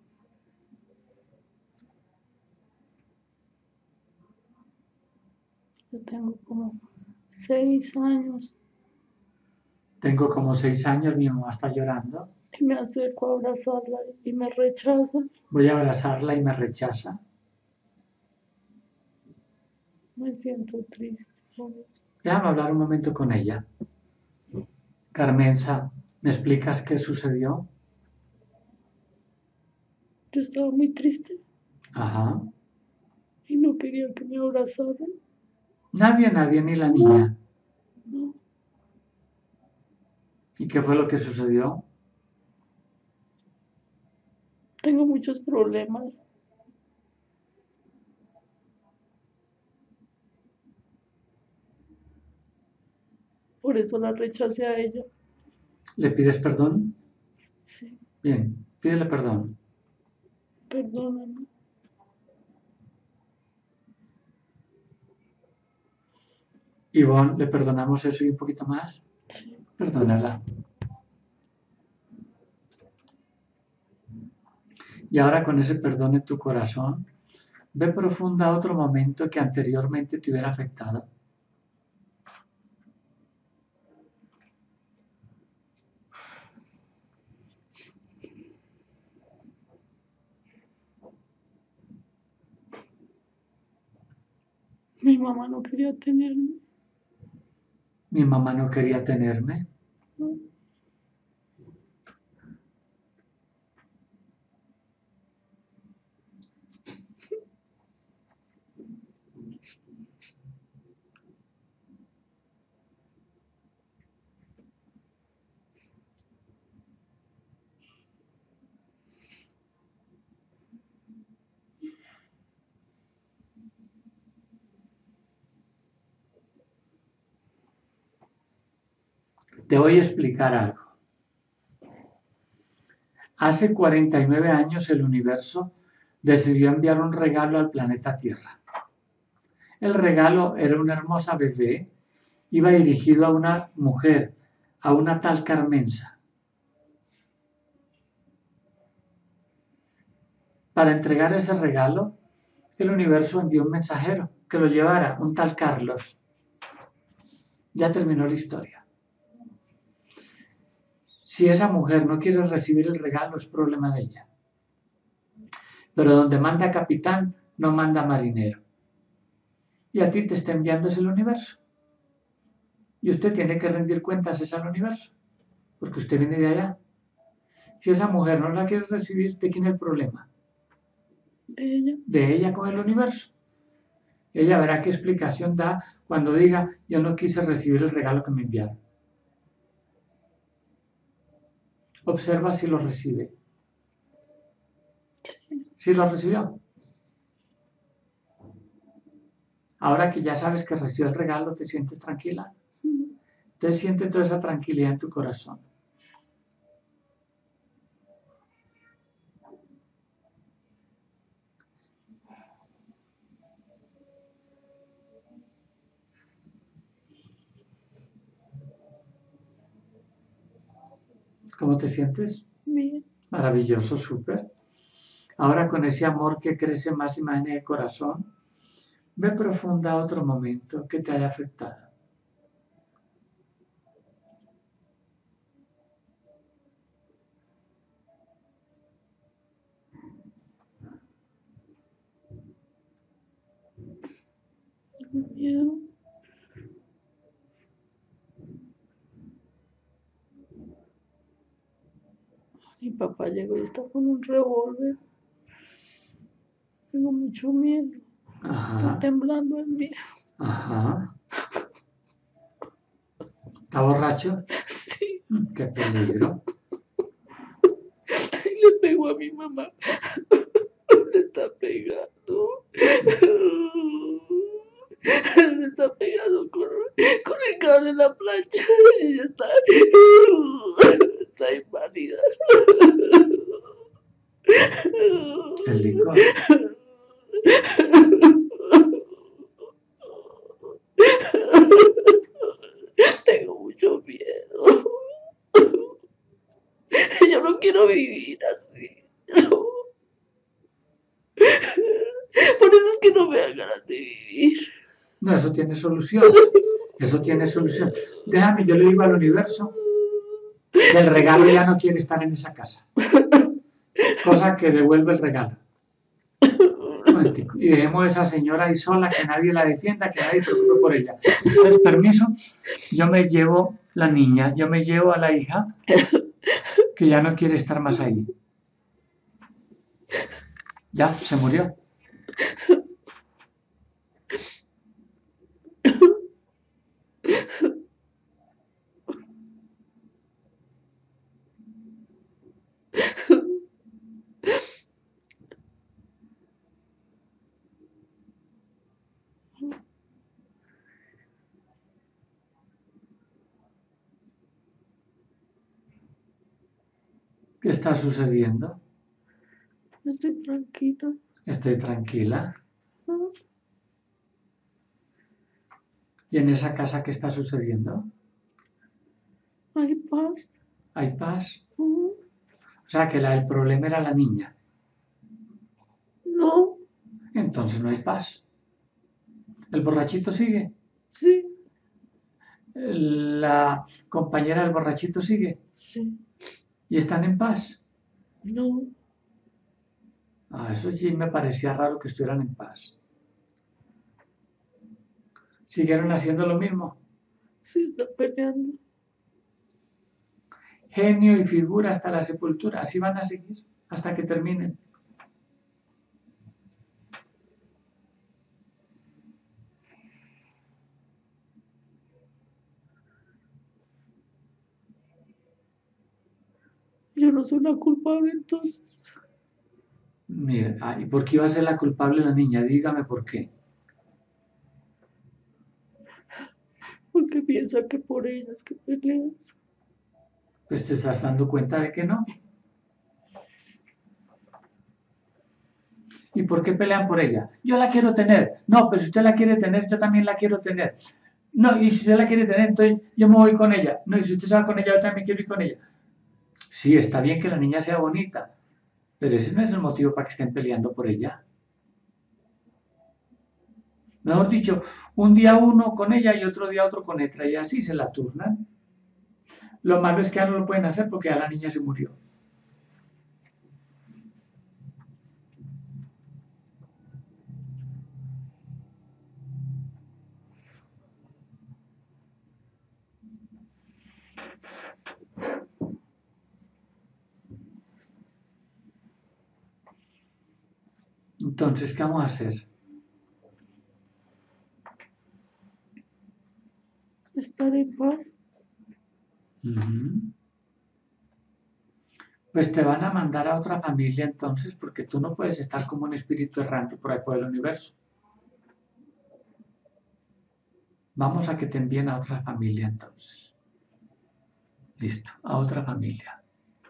Yo tengo como seis años. Tengo como seis años, mi mamá está llorando. Y me acerco a abrazarla y me rechaza. Voy a abrazarla y me rechaza. Me siento triste por eso. Déjame hablar un momento con ella. Carmenza, ¿me explicas qué sucedió? Yo estaba muy triste Ajá. y no quería que me abrazaran. Nadie, nadie, ni la niña. No. ¿Y qué fue lo que sucedió? Tengo muchos problemas. Por eso la rechacé a ella. ¿Le pides perdón? Sí, Bien, pídele perdón. perdóname. Ivonne, ¿le perdonamos eso y un poquito más? Sí. Perdónala. Y ahora con ese perdón en tu corazón, ve profunda a otro momento que anteriormente te hubiera afectado. Mi mamá no quería tenerme. Mi mamá no quería tenerme. ¿No? Te voy a explicar algo. Hace cuarenta y nueve años el universo decidió enviar un regalo al planeta Tierra. El regalo era una hermosa bebé, iba dirigido a una mujer, a una tal Carmenza. Para entregar ese regalo, el universo envió un mensajero que lo llevara, un tal Carlos. Ya terminó la historia. Si esa mujer no quiere recibir el regalo, es problema de ella. Pero donde manda capitán, no manda marinero. Y a ti te está enviando es el universo. Y usted tiene que rendir cuentas es al universo, porque usted viene de allá. Si esa mujer no la quiere recibir, ¿de quién es el problema? De ella. De ella con el universo. Ella verá qué explicación da cuando diga, yo no quise recibir el regalo que me enviaron. Observa si lo recibe. ¿Sí lo recibió? Ahora que ya sabes que recibió el regalo, ¿te sientes tranquila? Entonces siente toda esa tranquilidad en tu corazón. ¿Cómo te sientes? Bien. Maravilloso, súper. Ahora con ese amor que crece más y más en el corazón, ve profunda a otro momento que te haya afectado. Miedo. Mi papá llegó y está con un revólver. Tengo mucho miedo. Ajá. Estoy temblando en mí. Ajá. ¿Está borracho? Sí. Qué peligro. Y le pegó a mi mamá. Le está pegando. Le está pegando con, con el cable en la plancha. Y ella está, está inválida. El licor. Tengo mucho miedo. Yo no quiero vivir así. No. Por eso es que no me dan ganas de vivir. No, eso tiene solución. Eso tiene solución. Déjame, yo le digo al universo que el regalo ya no quiere estar en esa casa. Cosa que devuelve el regalo. Un momentico. Y dejemos a esa señora ahí sola, que nadie la defienda, que nadie se preocupe por ella. Entonces, permiso, yo me llevo la niña, yo me llevo a la hija, que ya no quiere estar más ahí. Ya, se murió. ¿Qué está sucediendo? Estoy tranquila. Estoy tranquila. ¿Y en esa casa qué está sucediendo? Hay paz. ¿Hay paz? O sea, que la, el problema era la niña. No. Entonces no hay paz. ¿El borrachito sigue? Sí. ¿La compañera del borrachito sigue? Sí. ¿Y están en paz? No. Ah, eso sí me parecía raro que estuvieran en paz. ¿Siguieron haciendo lo mismo? Sí, está peleando. Genio y figura hasta la sepultura. Así van a seguir hasta que terminen. Yo no soy la culpable entonces. Mira, ah, ¿y por qué iba a ser la culpable la niña? Dígame por qué. Porque piensa que por ella es que pelea. Pues te estás dando cuenta de que no. ¿Y por qué pelean por ella? Yo la quiero tener. No, pero si usted la quiere tener, yo también la quiero tener. No, y si usted la quiere tener, entonces yo me voy con ella. No, y si usted se va con ella, yo también quiero ir con ella. Sí, está bien que la niña sea bonita, pero ese no es el motivo para que estén peleando por ella. Mejor dicho, un día uno con ella y otro día otro con otra, y así se la turnan. Lo malo es que ya no lo pueden hacer porque ya la niña se murió. Entonces, ¿qué vamos a hacer? Estar en paz. Uh-huh. Pues te van a mandar a otra familia entonces, porque tú no puedes estar como un espíritu errante por ahí por el universo. Vamos a que te envíen a otra familia entonces. Listo, a otra familia.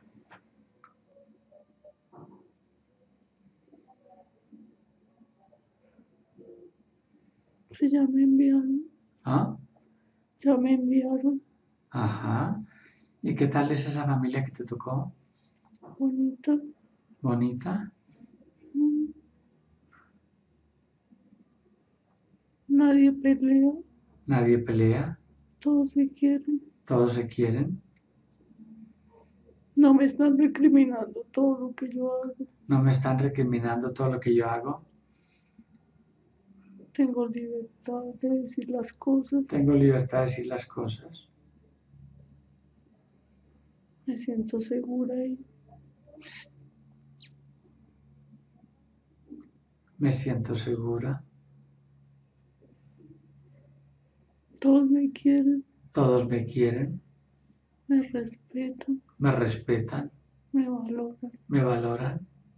Sí, ya me enviaron. ¿Ah? Ya me enviaron. Ajá. ¿Y qué tal es esa familia que te tocó? Bonita. ¿Bonita? Mm. Nadie pelea. ¿Nadie pelea? Todos se quieren. ¿Todos se quieren? No me están recriminando todo lo que yo hago. ¿No me están recriminando todo lo que yo hago? Tengo libertad de decir las cosas. Tengo libertad de decir las cosas. Me siento segura ahí. Me siento segura. Todos me quieren. Todos me quieren. Me respetan. Me respetan. Me valoran. Me valoran.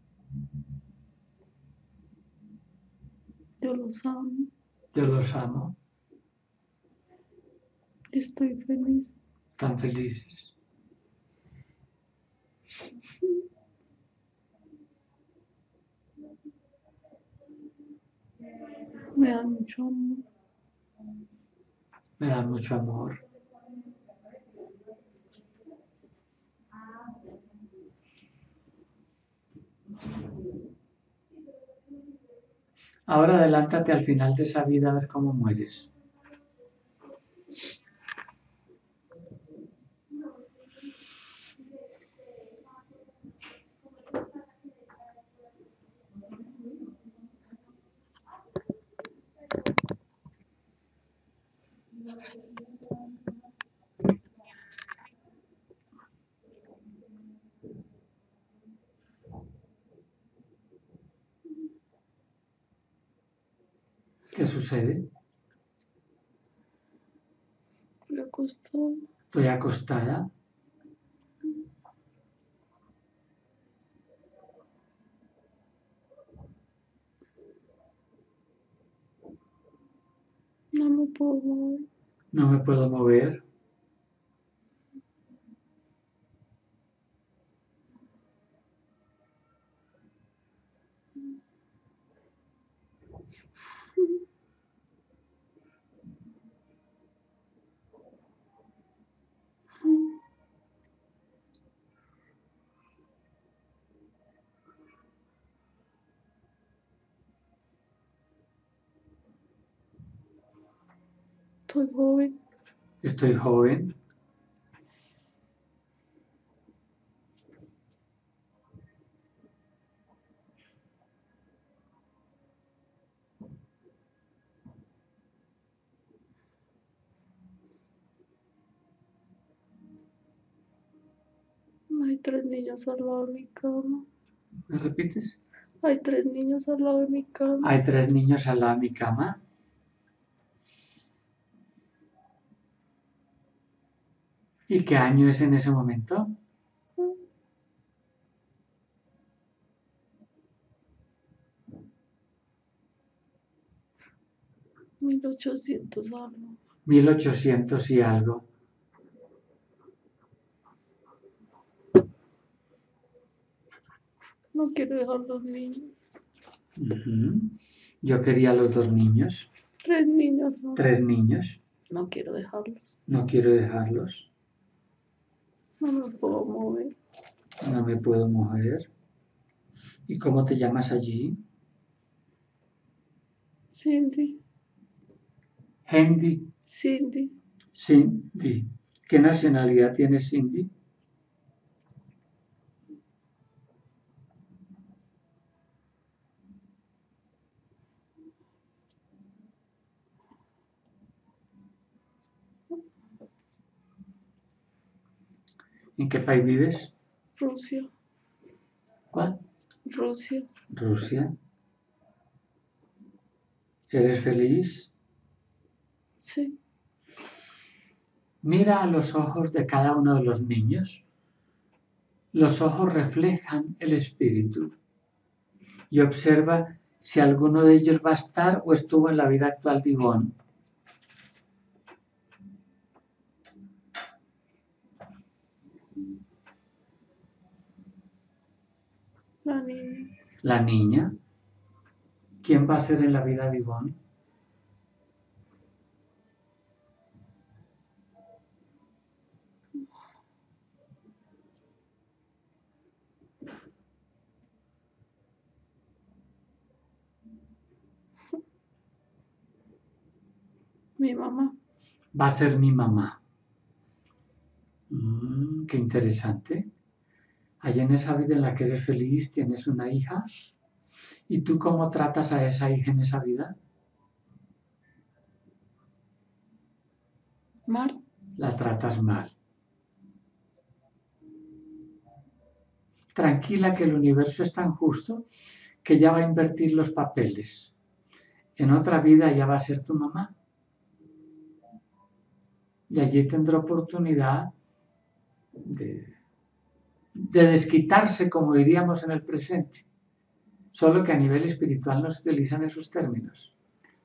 Yo los amo. Yo los amo. Estoy feliz. Tan felices. Me dan mucho amor. Me dan mucho amor. Ahora adelántate al final de esa vida a ver cómo mueres. ¿Qué sucede? Estoy acostada. Estoy acostada. No me puedo mover. No me puedo mover. Estoy joven. Estoy joven. Hay tres niños al lado de mi cama. ¿Me repites? Hay tres niños al lado de mi cama. Hay tres niños al lado de mi cama. ¿Y qué año es en ese momento? Mil ochocientos algo. Mil ochocientos y algo. No quiero dejar los niños. Ujú. Yo quería los dos niños, Tres niños, no, tres niños, no quiero dejarlos. no quiero dejarlos, No me puedo mover. no me puedo mover. ¿Y cómo te llamas allí? Cindy, Hendy, Cindy, Cindy. ¿Qué nacionalidad tienes, Cindy? ¿En qué país vives? Rusia, ¿Cuál? Rusia. Rusia. ¿Eres feliz? Sí, Mira a los ojos de cada uno de los niños. Los ojos reflejan el espíritu. Y observa si alguno de ellos va a estar o estuvo en la vida actual de Ivonne. la niña. La niña. ¿Quién va a ser en la vida de Ivonne? Mi mamá. Va a ser mi mamá. Mm, qué interesante. Allí en esa vida en la que eres feliz tienes una hija. ¿Y tú cómo tratas a esa hija en esa vida? Mal. La tratas mal. Tranquila que el universo es tan justo que ya va a invertir los papeles. En otra vida ya va a ser tu mamá. Y allí tendrá oportunidad de, de desquitarse, como diríamos en el presente. Solo que a nivel espiritual no se utilizan esos términos.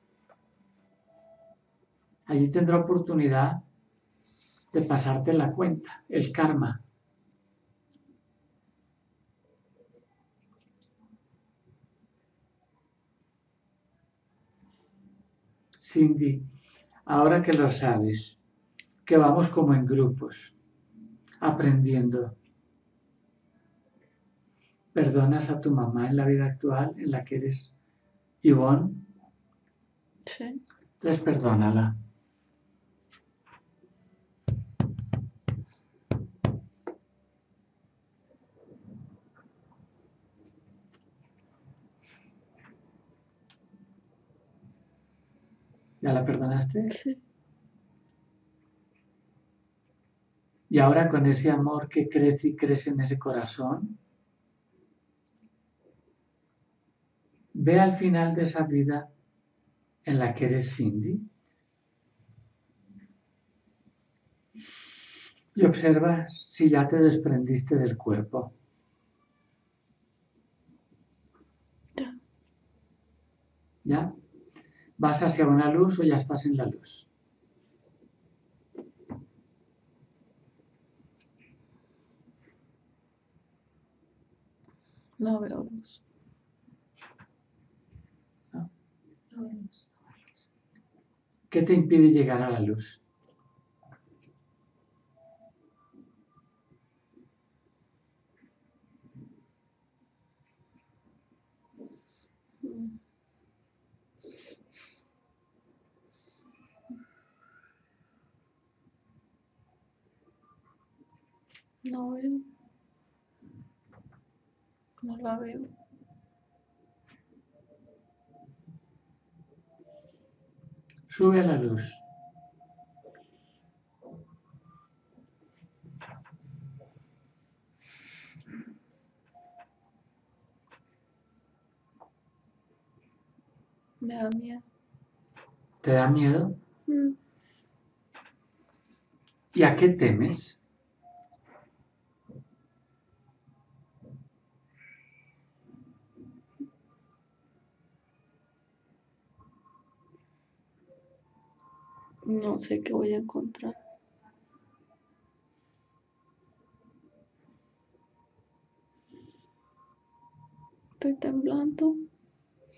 Allí tendrá oportunidad de pasarte la cuenta, el karma. Cindy, ahora que lo sabes, que vamos como en grupos, aprendiendo, ¿perdonas a tu mamá en la vida actual en la que eres Ivonne? Sí. Entonces perdónala. ¿Ya la perdonaste? Sí. Y ahora con ese amor que crece y crece en ese corazón, ve al final de esa vida en la que eres Cindy y observa si ya te desprendiste del cuerpo. Ya. ¿Ya? ¿Vas hacia una luz o ya estás en la luz? No veo luz. ¿No? No vemos. ¿Qué te impide llegar a la luz? Mm. No veo. No la veo. Sube a la luz. Me da miedo. ¿Te da miedo? Mm. ¿Y a qué temes? No sé qué voy a encontrar. Estoy temblando.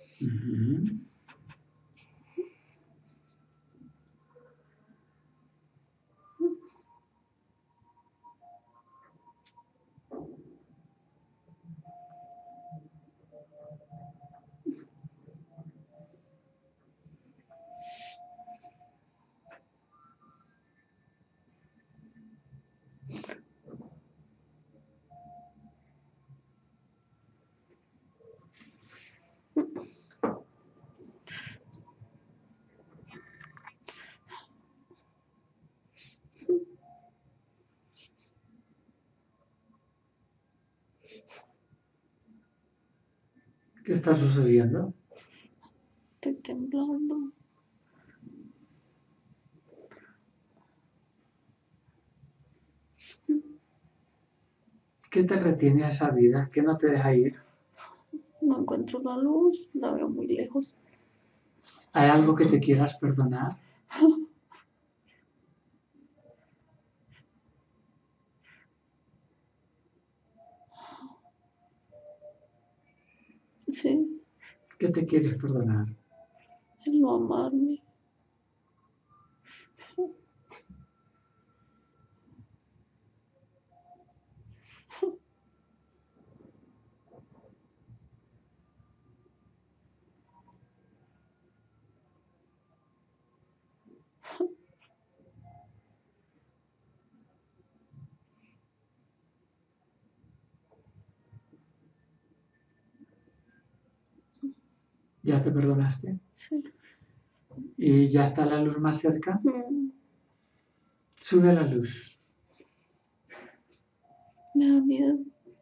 ¿Qué está sucediendo? Estoy temblando. ¿Qué te retiene a esa vida? ¿Qué no te deja ir? No encuentro la luz, la veo muy lejos. ¿Hay algo que te quieras perdonar? Sí, ¿Qué te quieres perdonar? el no amarme. ¿Ya te perdonaste? Sí. ¿Y ya está la luz más cerca? Mm, Sube la luz. Me da miedo.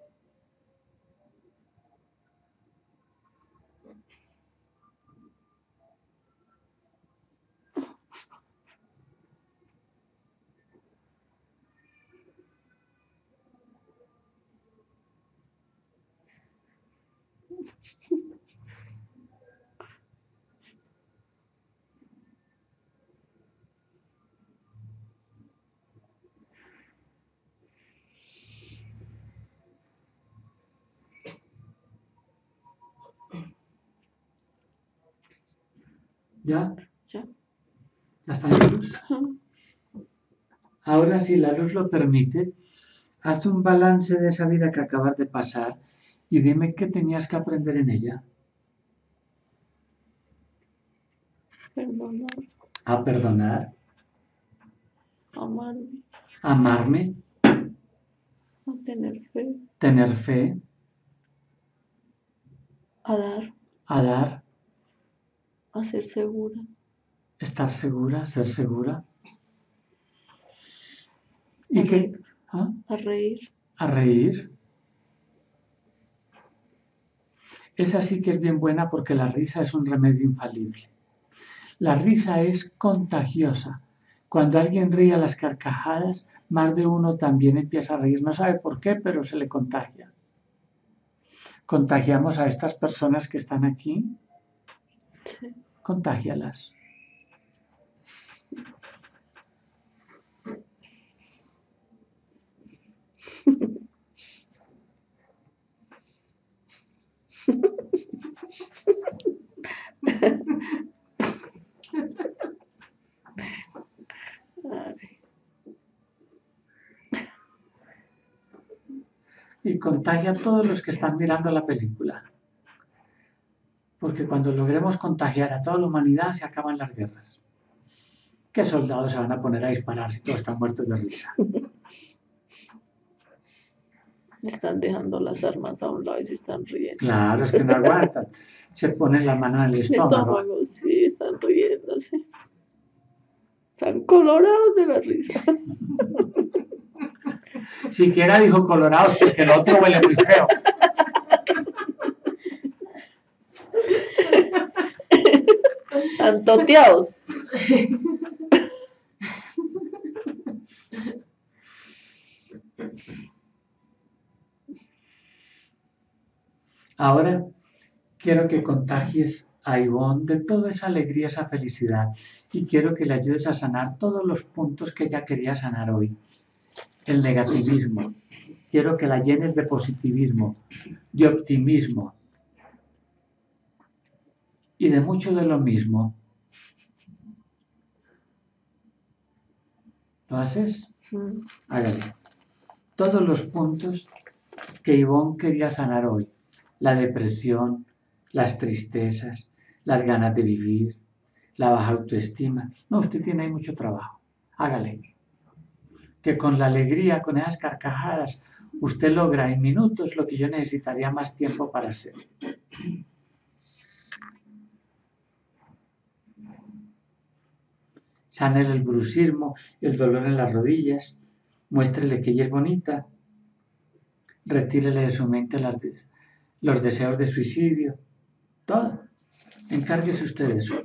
¿Ya? Ya. ¿Ya está la luz? Ah, Ahora, si la luz lo permite, haz un balance de esa vida que acabas de pasar y dime qué tenías que aprender en ella. Perdonar, A perdonar, amarme, amarme, a tener fe, tener fe, a dar, a dar, a ser segura, estar segura, ser segura. a ¿Y qué? reír, ¿Ah? a reír. A reír. Esa sí que es bien buena porque la risa es un remedio infalible. La risa es contagiosa. Cuando alguien ríe a las carcajadas, más de uno también empieza a reír. No sabe por qué, pero se le contagia. Contagiamos a estas personas que están aquí. Sí. Contágialas. Ay, Y contagia a todos los que están mirando la película. Porque cuando logremos contagiar a toda la humanidad, se acaban las guerras. ¿Qué soldados se van a poner a disparar si todos están muertos de risa? están dejando las armas a un lado y se están riendo. Claro, es que no aguantan. Se ponen la mano en el El estómago. estómago, sí, están riéndose. Están colorados de la risa. Siquiera dijo colorados porque el otro huele muy feo. Están toteados. Ahora quiero que contagies a Ivonne de toda esa alegría, esa felicidad y quiero que le ayudes a sanar todos los puntos que ella quería sanar hoy. El negativismo. Quiero que la llenes de positivismo, de optimismo y de mucho de lo mismo. ¿Lo haces? Mm, Hágale. Todos los puntos que Ivonne quería sanar hoy. La depresión, las tristezas, las ganas de vivir, la baja autoestima. No, usted tiene ahí mucho trabajo. Hágale. Que con la alegría, con esas carcajadas, usted logra en minutos lo que yo necesitaría más tiempo para hacer. Sánele el bruxismo, el dolor en las rodillas, muéstrele que ella es bonita, retírele de su mente las des- los deseos de suicidio, Todo. Encárguese usted de eso.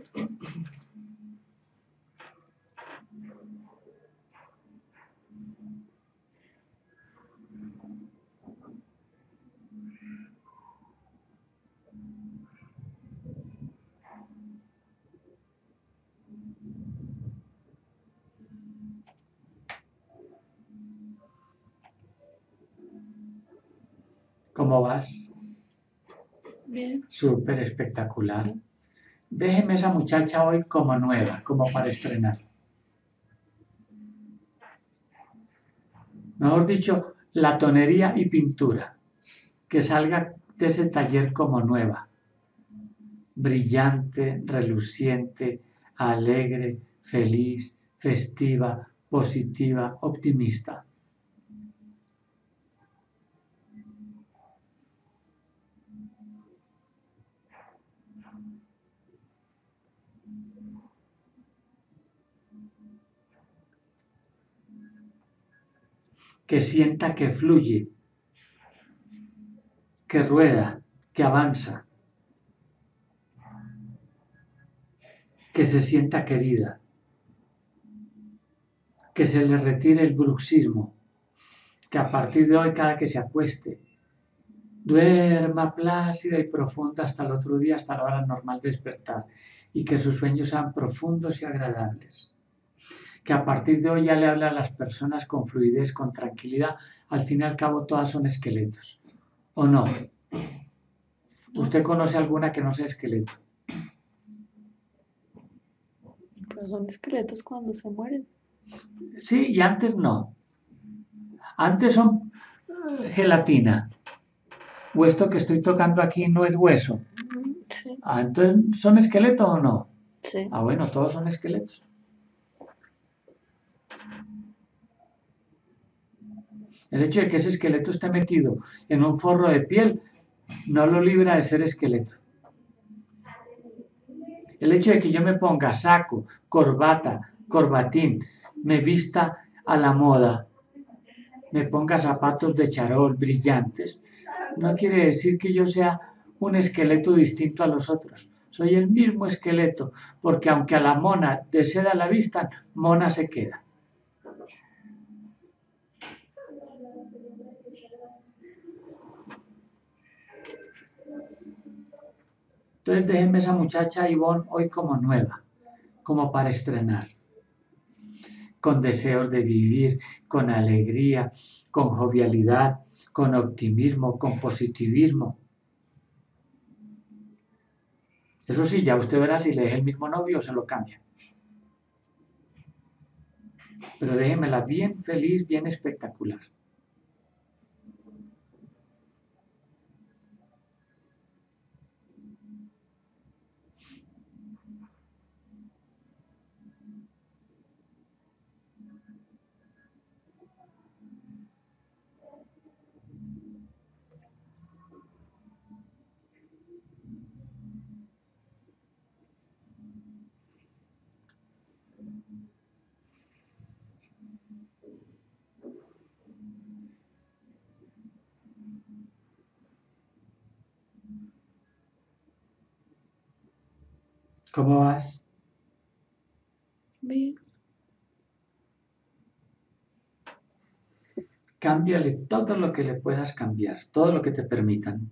¿Cómo vas? Bien. Súper espectacular. Déjeme esa muchacha hoy como nueva, como para estrenar. Mejor dicho, latonería y pintura. Que salga de ese taller como nueva. Brillante, reluciente, alegre, feliz, festiva, positiva, optimista. Que sienta que fluye, que rueda, que avanza, que se sienta querida, que se le retire el bruxismo, que a partir de hoy cada que se acueste, duerma plácida y profunda hasta el otro día, hasta la hora normal de despertar, y que sus sueños sean profundos y agradables. Que a partir de hoy ya le habla a las personas con fluidez, con tranquilidad. Al fin y al cabo todas son esqueletos, ¿o no? ¿Usted conoce alguna que no sea esqueleto? Pero son esqueletos cuando se mueren. Sí, y antes no. Antes son eh, gelatina. O esto que estoy tocando aquí no es hueso. Sí. Ah, entonces, ¿son esqueletos o no? Sí. Ah, bueno, todos son esqueletos. El hecho de que ese esqueleto esté metido en un forro de piel no lo libra de ser esqueleto. El hecho de que yo me ponga saco, corbata, corbatín, me vista a la moda, me ponga zapatos de charol brillantes, no quiere decir que yo sea un esqueleto distinto a los otros. Soy el mismo esqueleto, porque aunque a la mona de seda la vistan, mona se queda. Entonces déjenme esa muchacha Ivonne hoy como nueva, como para estrenar, con deseos de vivir, con alegría, con jovialidad, con optimismo, con positivismo. Eso sí, ya usted verá si le deja el mismo novio o se lo cambia. Pero déjemela bien feliz, bien espectacular. ¿Cómo vas? Bien. Cámbiale todo lo que le puedas cambiar, todo lo que te permitan.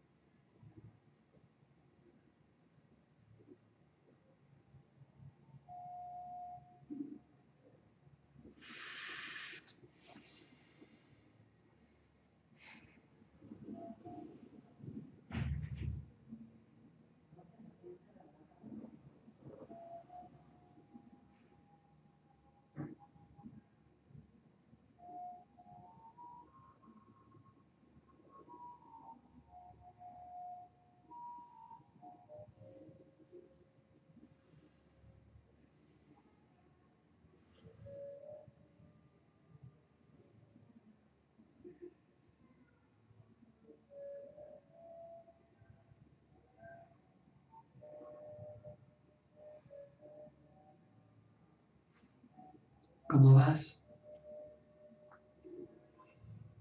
¿Cómo vas?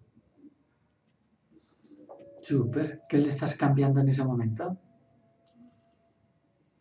Súper. ¿Qué le estás cambiando en ese momento?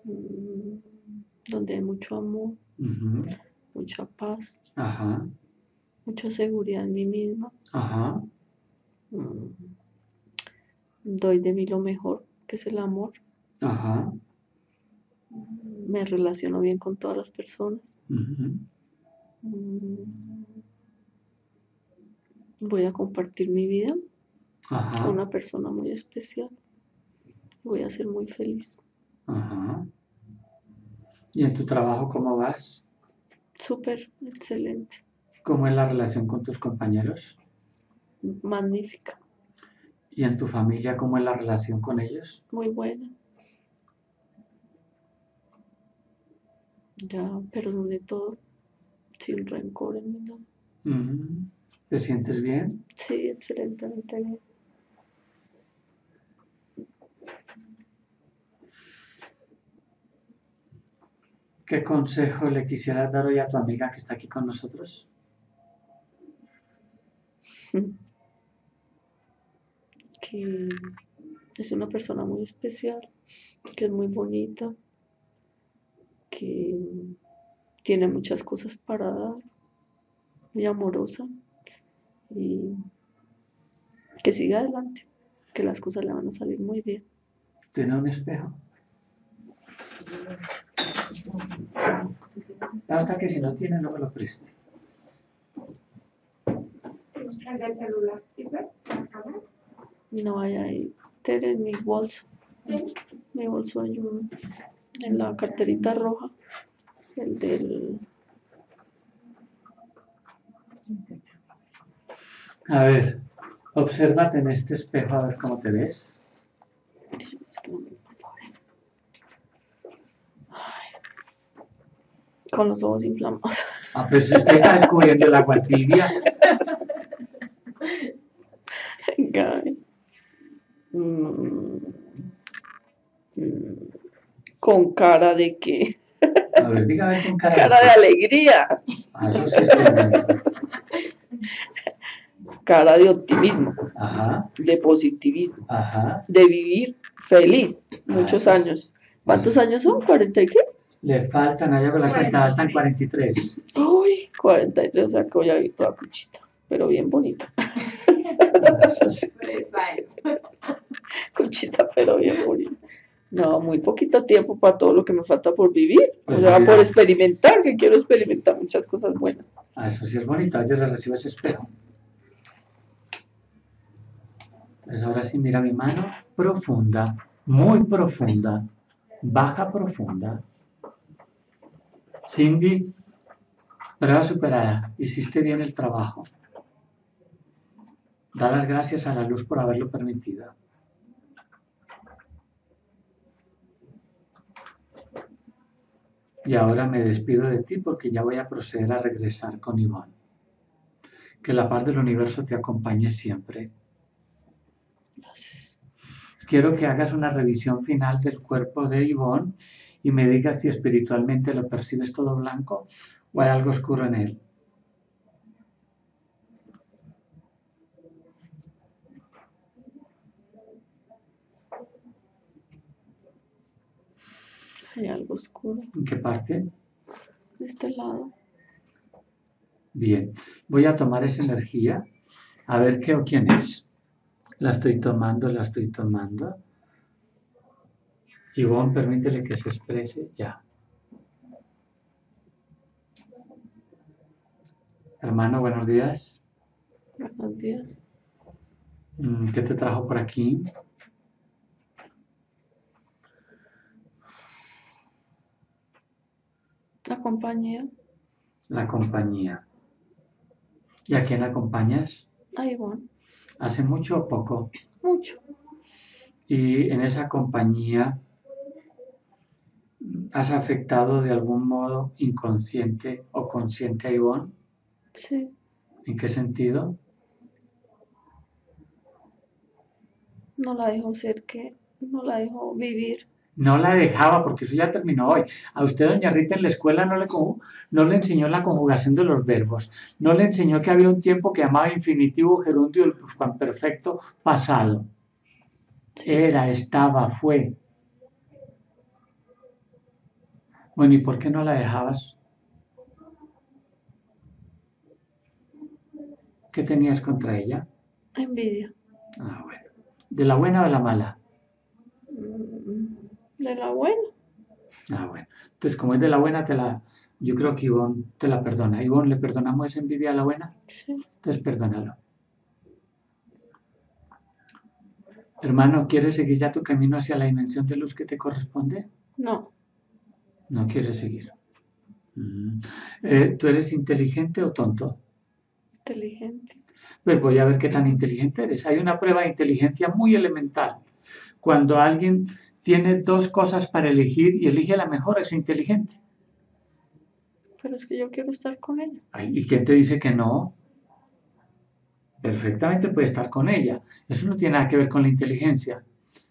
mm, donde hay mucho amor, Ujú. mucha paz, Ajá, mucha seguridad en mí misma. ajá, Mm, Doy de mí lo mejor, que es el amor. ajá. Me relaciono bien con todas las personas. Ujú. Mm, Voy a compartir mi vida con Ajá, una persona muy especial. Voy a ser muy feliz. ajá. ¿Y en tu trabajo cómo vas? Súper, excelente, ¿Cómo es la relación con tus compañeros? magnífica, ¿Y en tu familia cómo es la relación con ellos? muy buena. Ya perdoné todo, sin rencor en mi nada. Ujú. ¿Te sientes bien? Sí, excelentemente bien. ¿Qué consejo le quisieras dar hoy a tu amiga que está aquí con nosotros? Que es una persona muy especial, que es muy bonita, que tiene muchas cosas para dar, muy amorosa y que siga adelante, que las cosas le van a salir muy bien. ¿Tiene un espejo? Hasta que si no tiene, no me lo preste. El del celular, ¿sí ve? La cámara. No hay ahí, Tere, en mi bolso, Sí. mi bolso hay uno, en la carterita roja, el del... A ver, obsérvate en este espejo a ver cómo te ves. Es que no me puedo ver. Con los ojos inflamados. Ah, pues si usted está descubriendo el agua tibia. Venga, mm, mm, con cara de que, A ver, diga a ver con cara, cara de de qué. alegría, Ah, eso sí estoy viendo. cara de optimismo, Ajá, de positivismo, ajá. de vivir feliz muchos Ah, eso- años. ¿Cuántos años son? ¿cuarenta y qué? Le faltan, allá con la cuenta alta en cuarenta y tres. Uy, cuarenta y tres, o sea que voy a vivir toda cuchita, pero bien bonita. Tres años. Cuchita, pero bien bonita. No, muy poquito tiempo para todo lo que me falta por vivir. O Pues sea, mira. por experimentar, que quiero experimentar muchas cosas buenas. Ah, eso sí es bonito, yo le recibo ese espejo. Pues ahora sí, mira mi mano, profunda, muy profunda, baja profunda. Cindy, prueba superada, hiciste bien el trabajo. Da las gracias a la luz por haberlo permitido. Y ahora me despido de ti porque ya voy a proceder a regresar con Ivonne. Que la paz del universo te acompañe siempre. Gracias. Quiero que hagas una revisión final del cuerpo de Ivonne y me digas si espiritualmente lo percibes todo blanco o hay algo oscuro en él. Hay algo oscuro ¿En qué parte? de este lado. Bien, voy a tomar esa energía a ver qué o quién es. La estoy tomando, la estoy tomando. Ivonne, permítele que se exprese ya. Hermano, buenos días. Buenos días. Mm, ¿Qué te trajo por aquí? La compañía. La compañía. ¿Y a quién la acompañas? Ahí van. ¿Hace mucho o poco? Mucho. Y en esa compañía, ¿has afectado de algún modo inconsciente o consciente a Ivonne? Sí. ¿En qué sentido? No la dejo ser que. No la dejo vivir. No la dejaba, porque eso ya terminó hoy. A usted, doña Rita, en la escuela no le, no le enseñó la conjugación de los verbos. No le enseñó que había un tiempo que llamaba infinitivo, gerundio, el pluscuamperfecto pasado. Sí. Era, estaba, fue. Bueno, ¿y por qué no la dejabas? ¿Qué tenías contra ella? Envidia. Ah, bueno. ¿De la buena o de la mala? Mm, De la buena. Ah, bueno. Entonces, como es de la buena, te la, yo creo que Ivonne te la perdona. Ivonne, ¿le perdonamos esa envidia a la buena? Sí. Entonces, perdónalo. Hermano, ¿quieres seguir ya tu camino hacia la dimensión de luz que te corresponde? No. No quieres seguir. Mm. Eh, ¿Tú eres inteligente o tonto? Inteligente. Pues voy a ver qué tan inteligente eres. Hay una prueba de inteligencia muy elemental. Cuando alguien tiene dos cosas para elegir y elige la mejor, es inteligente. Pero es que yo quiero estar con ella. Ay, ¿y quién te dice que no? Perfectamente puede estar con ella. Eso no tiene nada que ver con la inteligencia.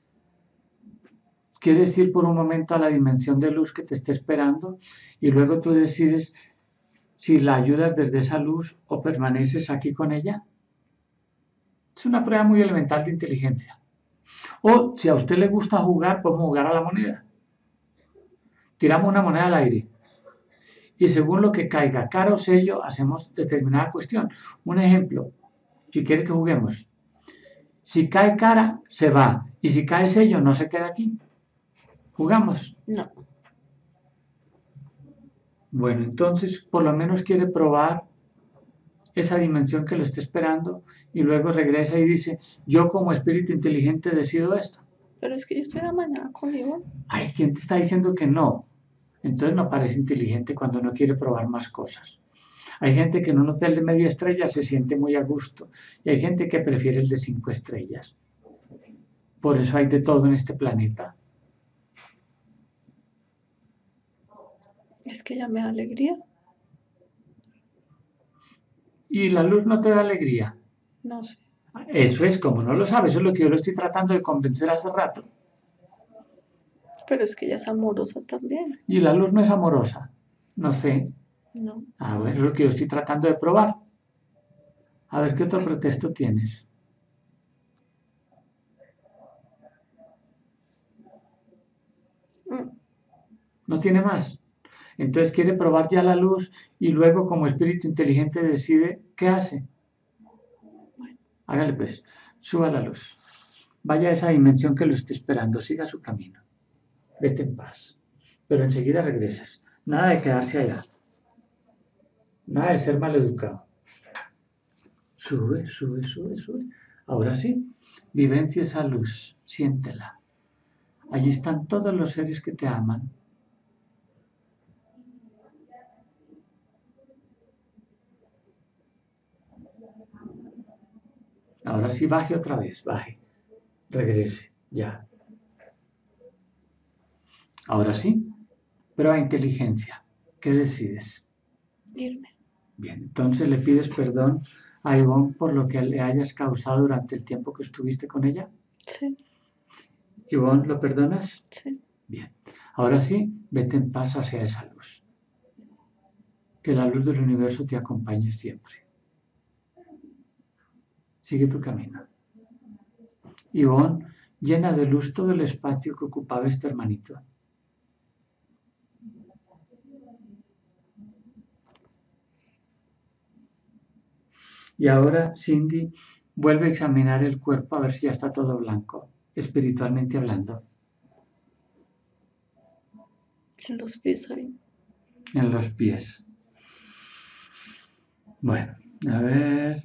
Quieres ir por un momento a la dimensión de luz que te esté esperando y luego tú decides si la ayudas desde esa luz o permaneces aquí con ella. Es una prueba muy elemental de inteligencia. O si a usted le gusta jugar, podemos jugar a la moneda. Tiramos una moneda al aire y según lo que caiga, cara o sello, hacemos determinada cuestión. Un ejemplo, si quiere que juguemos. Si cae cara, se va. Y si cae sello, no se queda aquí. ¿Jugamos? No. Bueno, entonces por lo menos quiere probar esa dimensión que lo está esperando y luego regresa y dice, yo como espíritu inteligente decido esto. Pero es que yo estoy mañana con Ivonne. Ay, ¿quién te está diciendo que no? Entonces no parece inteligente cuando no quiere probar más cosas. Hay gente que en un hotel de media estrella se siente muy a gusto y hay gente que prefiere el de cinco estrellas. Por eso hay de todo en este planeta. Es que ella me da alegría. Y la luz no te da alegría. No sé. Eso es, como no lo sabes, eso es lo que yo lo estoy tratando de convencer hace rato. Pero es que ella es amorosa también. Y la luz no es amorosa. No sé. No. A ver, es lo que yo estoy tratando de probar. A ver, ¿qué otro pretexto tienes? Mm, ¿No tiene más? Entonces quiere probar ya la luz y luego como espíritu inteligente decide qué hace. Bueno. Hágale pues, suba la luz. Vaya a esa dimensión que lo esté esperando, siga su camino. Vete en paz. Pero enseguida regresas. Nada de quedarse allá. Nada de ser maleducado. Sube, sube, sube, sube. Ahora sí, vivencia esa luz, siéntela. Allí están todos los seres que te aman. Ahora sí, baje otra vez, baje. Regrese, ya. Ahora sí, prueba inteligencia. ¿Qué decides? Irme. Bien, entonces le pides perdón a Ivonne por lo que le hayas causado durante el tiempo que estuviste con ella. Sí. Ivonne, ¿lo perdonas? Sí. Bien. Ahora sí, vete en paz hacia esa luz. Que la luz del universo te acompañe siempre. Sigue tu camino. Ivonne llena de luz todo el espacio que ocupaba este hermanito. Y ahora Cindy vuelve a examinar el cuerpo a ver si ya está todo blanco, espiritualmente hablando. En los pies ahí. En los pies. Bueno, a ver.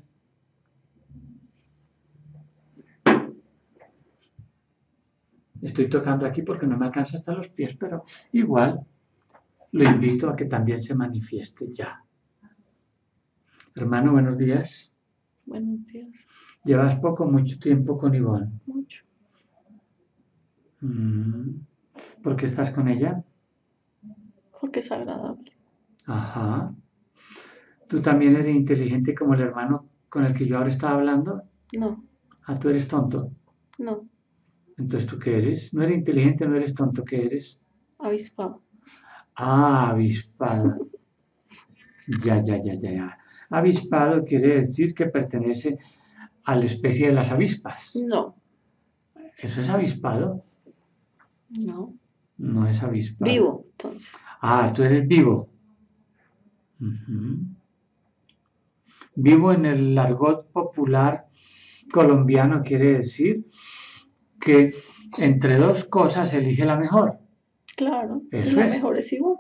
Estoy tocando aquí porque no me alcanza hasta los pies, pero igual lo invito a que también se manifieste ya. Hermano, buenos días. Buenos días. Llevas poco, mucho tiempo con Ivonne. Mucho. Mm. ¿Por qué estás con ella? Porque es agradable. Ajá. ¿Tú también eres inteligente como el hermano con el que yo ahora estaba hablando? No. Ah, tú eres tonto. No. Entonces, ¿tú qué eres? No eres inteligente, no eres tonto, ¿qué eres? Avispado. Ah, avispado. Ya, ya, ya, ya, ya. Avispado quiere decir que pertenece a la especie de las avispas. No. ¿Eso es avispado? No. No es avispado. Vivo. Entonces, Ah, tú eres vivo. Ujú. Vivo en el argot popular colombiano quiere decir que entre dos cosas elige la mejor. claro, y Eso la es. mejor es Ivonne.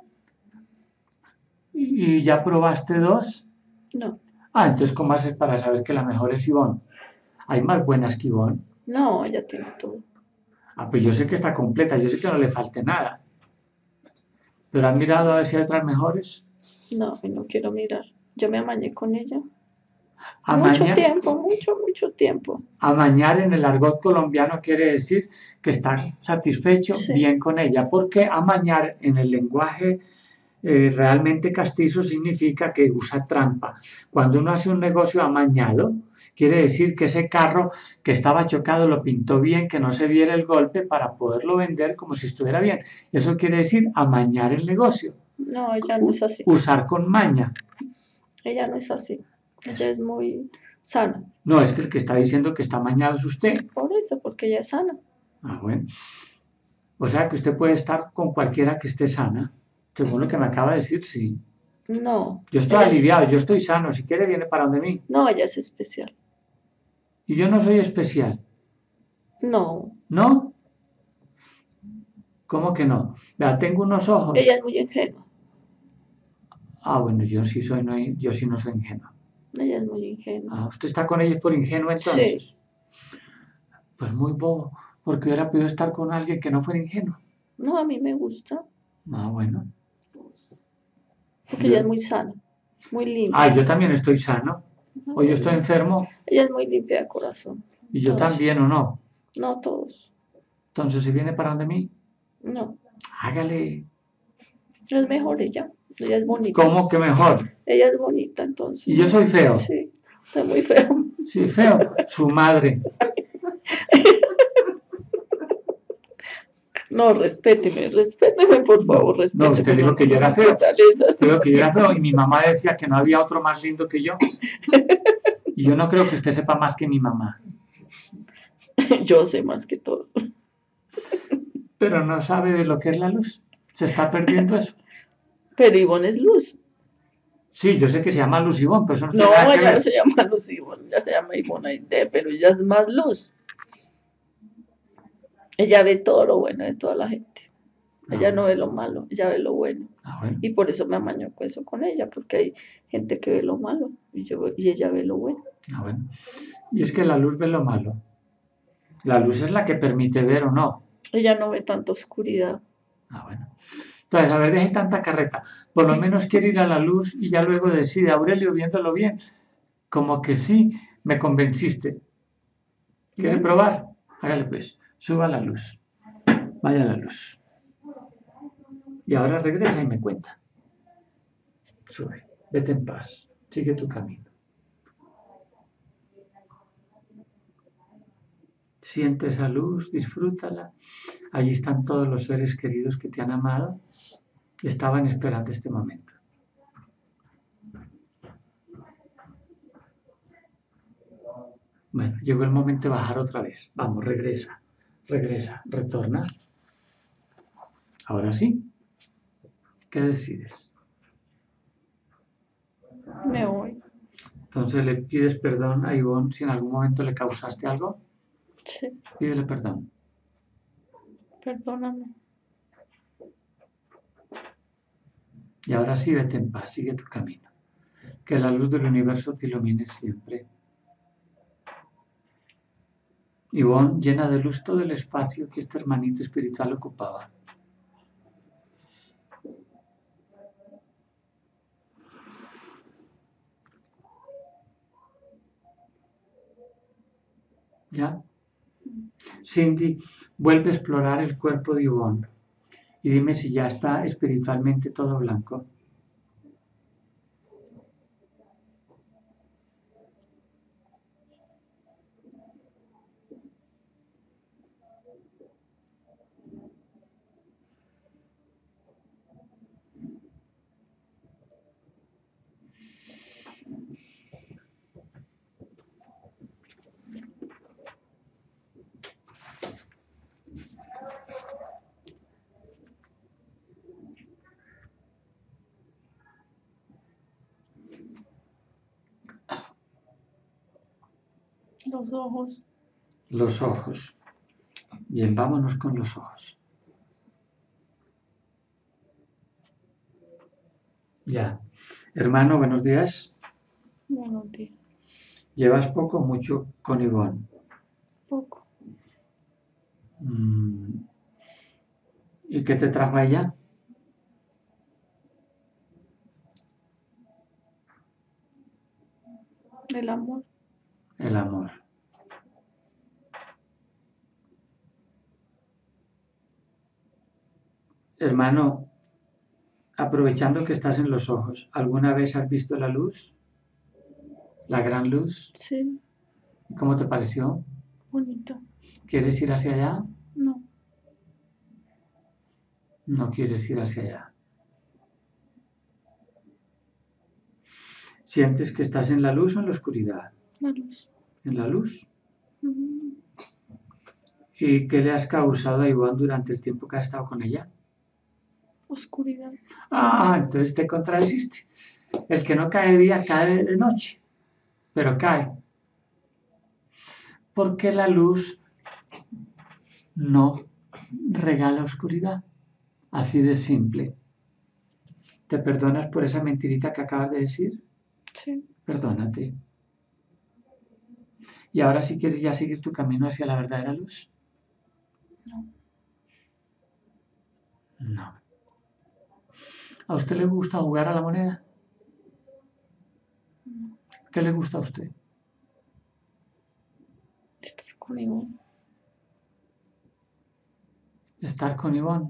¿Y ya probaste dos? No, Ah, entonces ¿cómo haces para saber que la mejor es Ivonne? Hay más buenas que Ivonne. no, ella tiene todo. Ah, pues yo sé que está completa, yo sé que no le falte nada. ¿Pero has mirado a ver si hay otras mejores? No, y no quiero mirar. Yo me amañé con ella. Mucho Amañar, tiempo, mucho, mucho tiempo. amañar en el argot colombiano quiere decir que está satisfecho Sí, bien con ella, porque amañar en el lenguaje eh, realmente castizo significa que usa trampa. Cuando uno hace un negocio amañado, quiere decir que ese carro que estaba chocado lo pintó bien, que no se viera el golpe para poderlo vender como si estuviera bien. Eso quiere decir amañar el negocio, no, ella no es así. usar con maña. Ella no es así. Ella Eso. es muy sana. No, es que el que está diciendo que está amañado es usted. Por eso, porque ella es sana. Ah, bueno. O sea que usted puede estar con cualquiera que esté sana. Según lo que me acaba de decir, sí. No, Yo estoy ella es, aliviado, yo estoy sano. Si quiere, viene para donde mí. no, ella es especial. Y yo no soy especial. No, ¿No? ¿Cómo que no? Vea, tengo unos ojos. ella es muy ingenua. Ah, bueno, yo sí soy, no, yo sí no soy ingenuo. Ella es muy ingenua. Ah, ¿usted está con ellos por ingenuo Sí, entonces? Pues muy bobo, porque hubiera podido estar con alguien que no fuera ingenuo. no, a mí me gusta. Ah, bueno. Porque ella es Yo, muy sana, muy ah, limpia. yo también estoy sano. No, O yo estoy enfermo ella es muy limpia de corazón. y yo también, Entonces, ¿o no? no todos. Entonces, si viene para donde mí, No, hágale. es mejor ella. Ella es bonita. ¿Cómo que mejor? Ella es bonita, entonces. Y yo soy feo. Sí, está muy feo. Sí, feo. Su madre. No, respéteme, respéteme, por favor, No, respéteme. usted dijo no, que yo no era me feo. fortalezas. Usted dijo que yo era feo y mi mamá decía que no había otro más lindo que yo. Y yo no creo que usted sepa más que mi mamá. Yo sé más que todo. Pero no sabe de lo que es la luz. Se está perdiendo eso. Pero Ivonne es luz. Sí, yo sé que se llama Luz Ivonne, pero eso no No, tiene nada que ella no ver. se llama Luz Ivonne, ella se llama Ivonne Aide, pero ella es más luz. Ella ve todo lo bueno de toda la gente. Ella no ve lo malo, ella ve lo bueno. Ah, bueno. Y por eso me amaño con eso con ella, porque hay gente que ve lo malo y, yo, y ella ve lo bueno. Ah, bueno. Y es que la luz ve lo malo. La luz es la que permite ver o no. Ella no ve tanta oscuridad. Ah, bueno. Entonces, a ver, deje tanta carreta. Por lo menos quiere ir a la luz y ya luego decide, Aurelio, viéndolo bien, como que sí, me convenciste. ¿Quiere Bueno, probar? Hágale pues, suba la luz. Vaya a la luz. Y ahora regresa y me cuenta. Sube, vete en paz, sigue tu camino. Siente esa luz, disfrútala. Allí están todos los seres queridos que te han amado. Estaban esperando este momento. Bueno, llegó el momento de bajar otra vez. Vamos, regresa, regresa, retorna. Ahora sí, ¿qué decides? me voy. Entonces le pides perdón a Ivonne si en algún momento le causaste algo. Sí, Pídele perdón. perdóname. Y ahora sí, vete en paz, sigue tu camino. Que la luz del universo te ilumine siempre. Ivonne llena de luz todo el espacio que este hermanito espiritual ocupaba. ¿Ya? Cindy, vuelve a explorar el cuerpo de Ivonne y dime si ya está espiritualmente todo blanco. Los ojos. Los ojos. Bien, vámonos con los ojos. Ya. Hermano, buenos días. Buenos días. ¿Llevas poco o mucho con Ivonne? Poco. Mm, ¿Y qué te trajo a ella? El amor. El amor. Hermano, aprovechando que estás en los ojos, ¿alguna vez has visto la luz? ¿La gran luz? Sí. ¿Cómo te pareció? Bonito. ¿Quieres ir hacia allá? No. No quieres ir hacia allá. ¿Sientes que estás en la luz o en la oscuridad? La luz. En la luz. Mm, ¿Y qué le has causado a Ivonne durante el tiempo que has estado con ella? Oscuridad. Ah, entonces te contradiciste. El que no cae de día cae de noche, pero cae. Porque la luz no regala oscuridad. Así de simple. ¿Te perdonas por esa mentirita que acabas de decir? Sí. Perdónate. ¿Y ahora si quieres ya seguir tu camino hacia la verdadera luz? No. No. ¿A usted le gusta jugar a la moneda? No. ¿Qué le gusta a usted? Estar conmigo. Estar con Ivonne.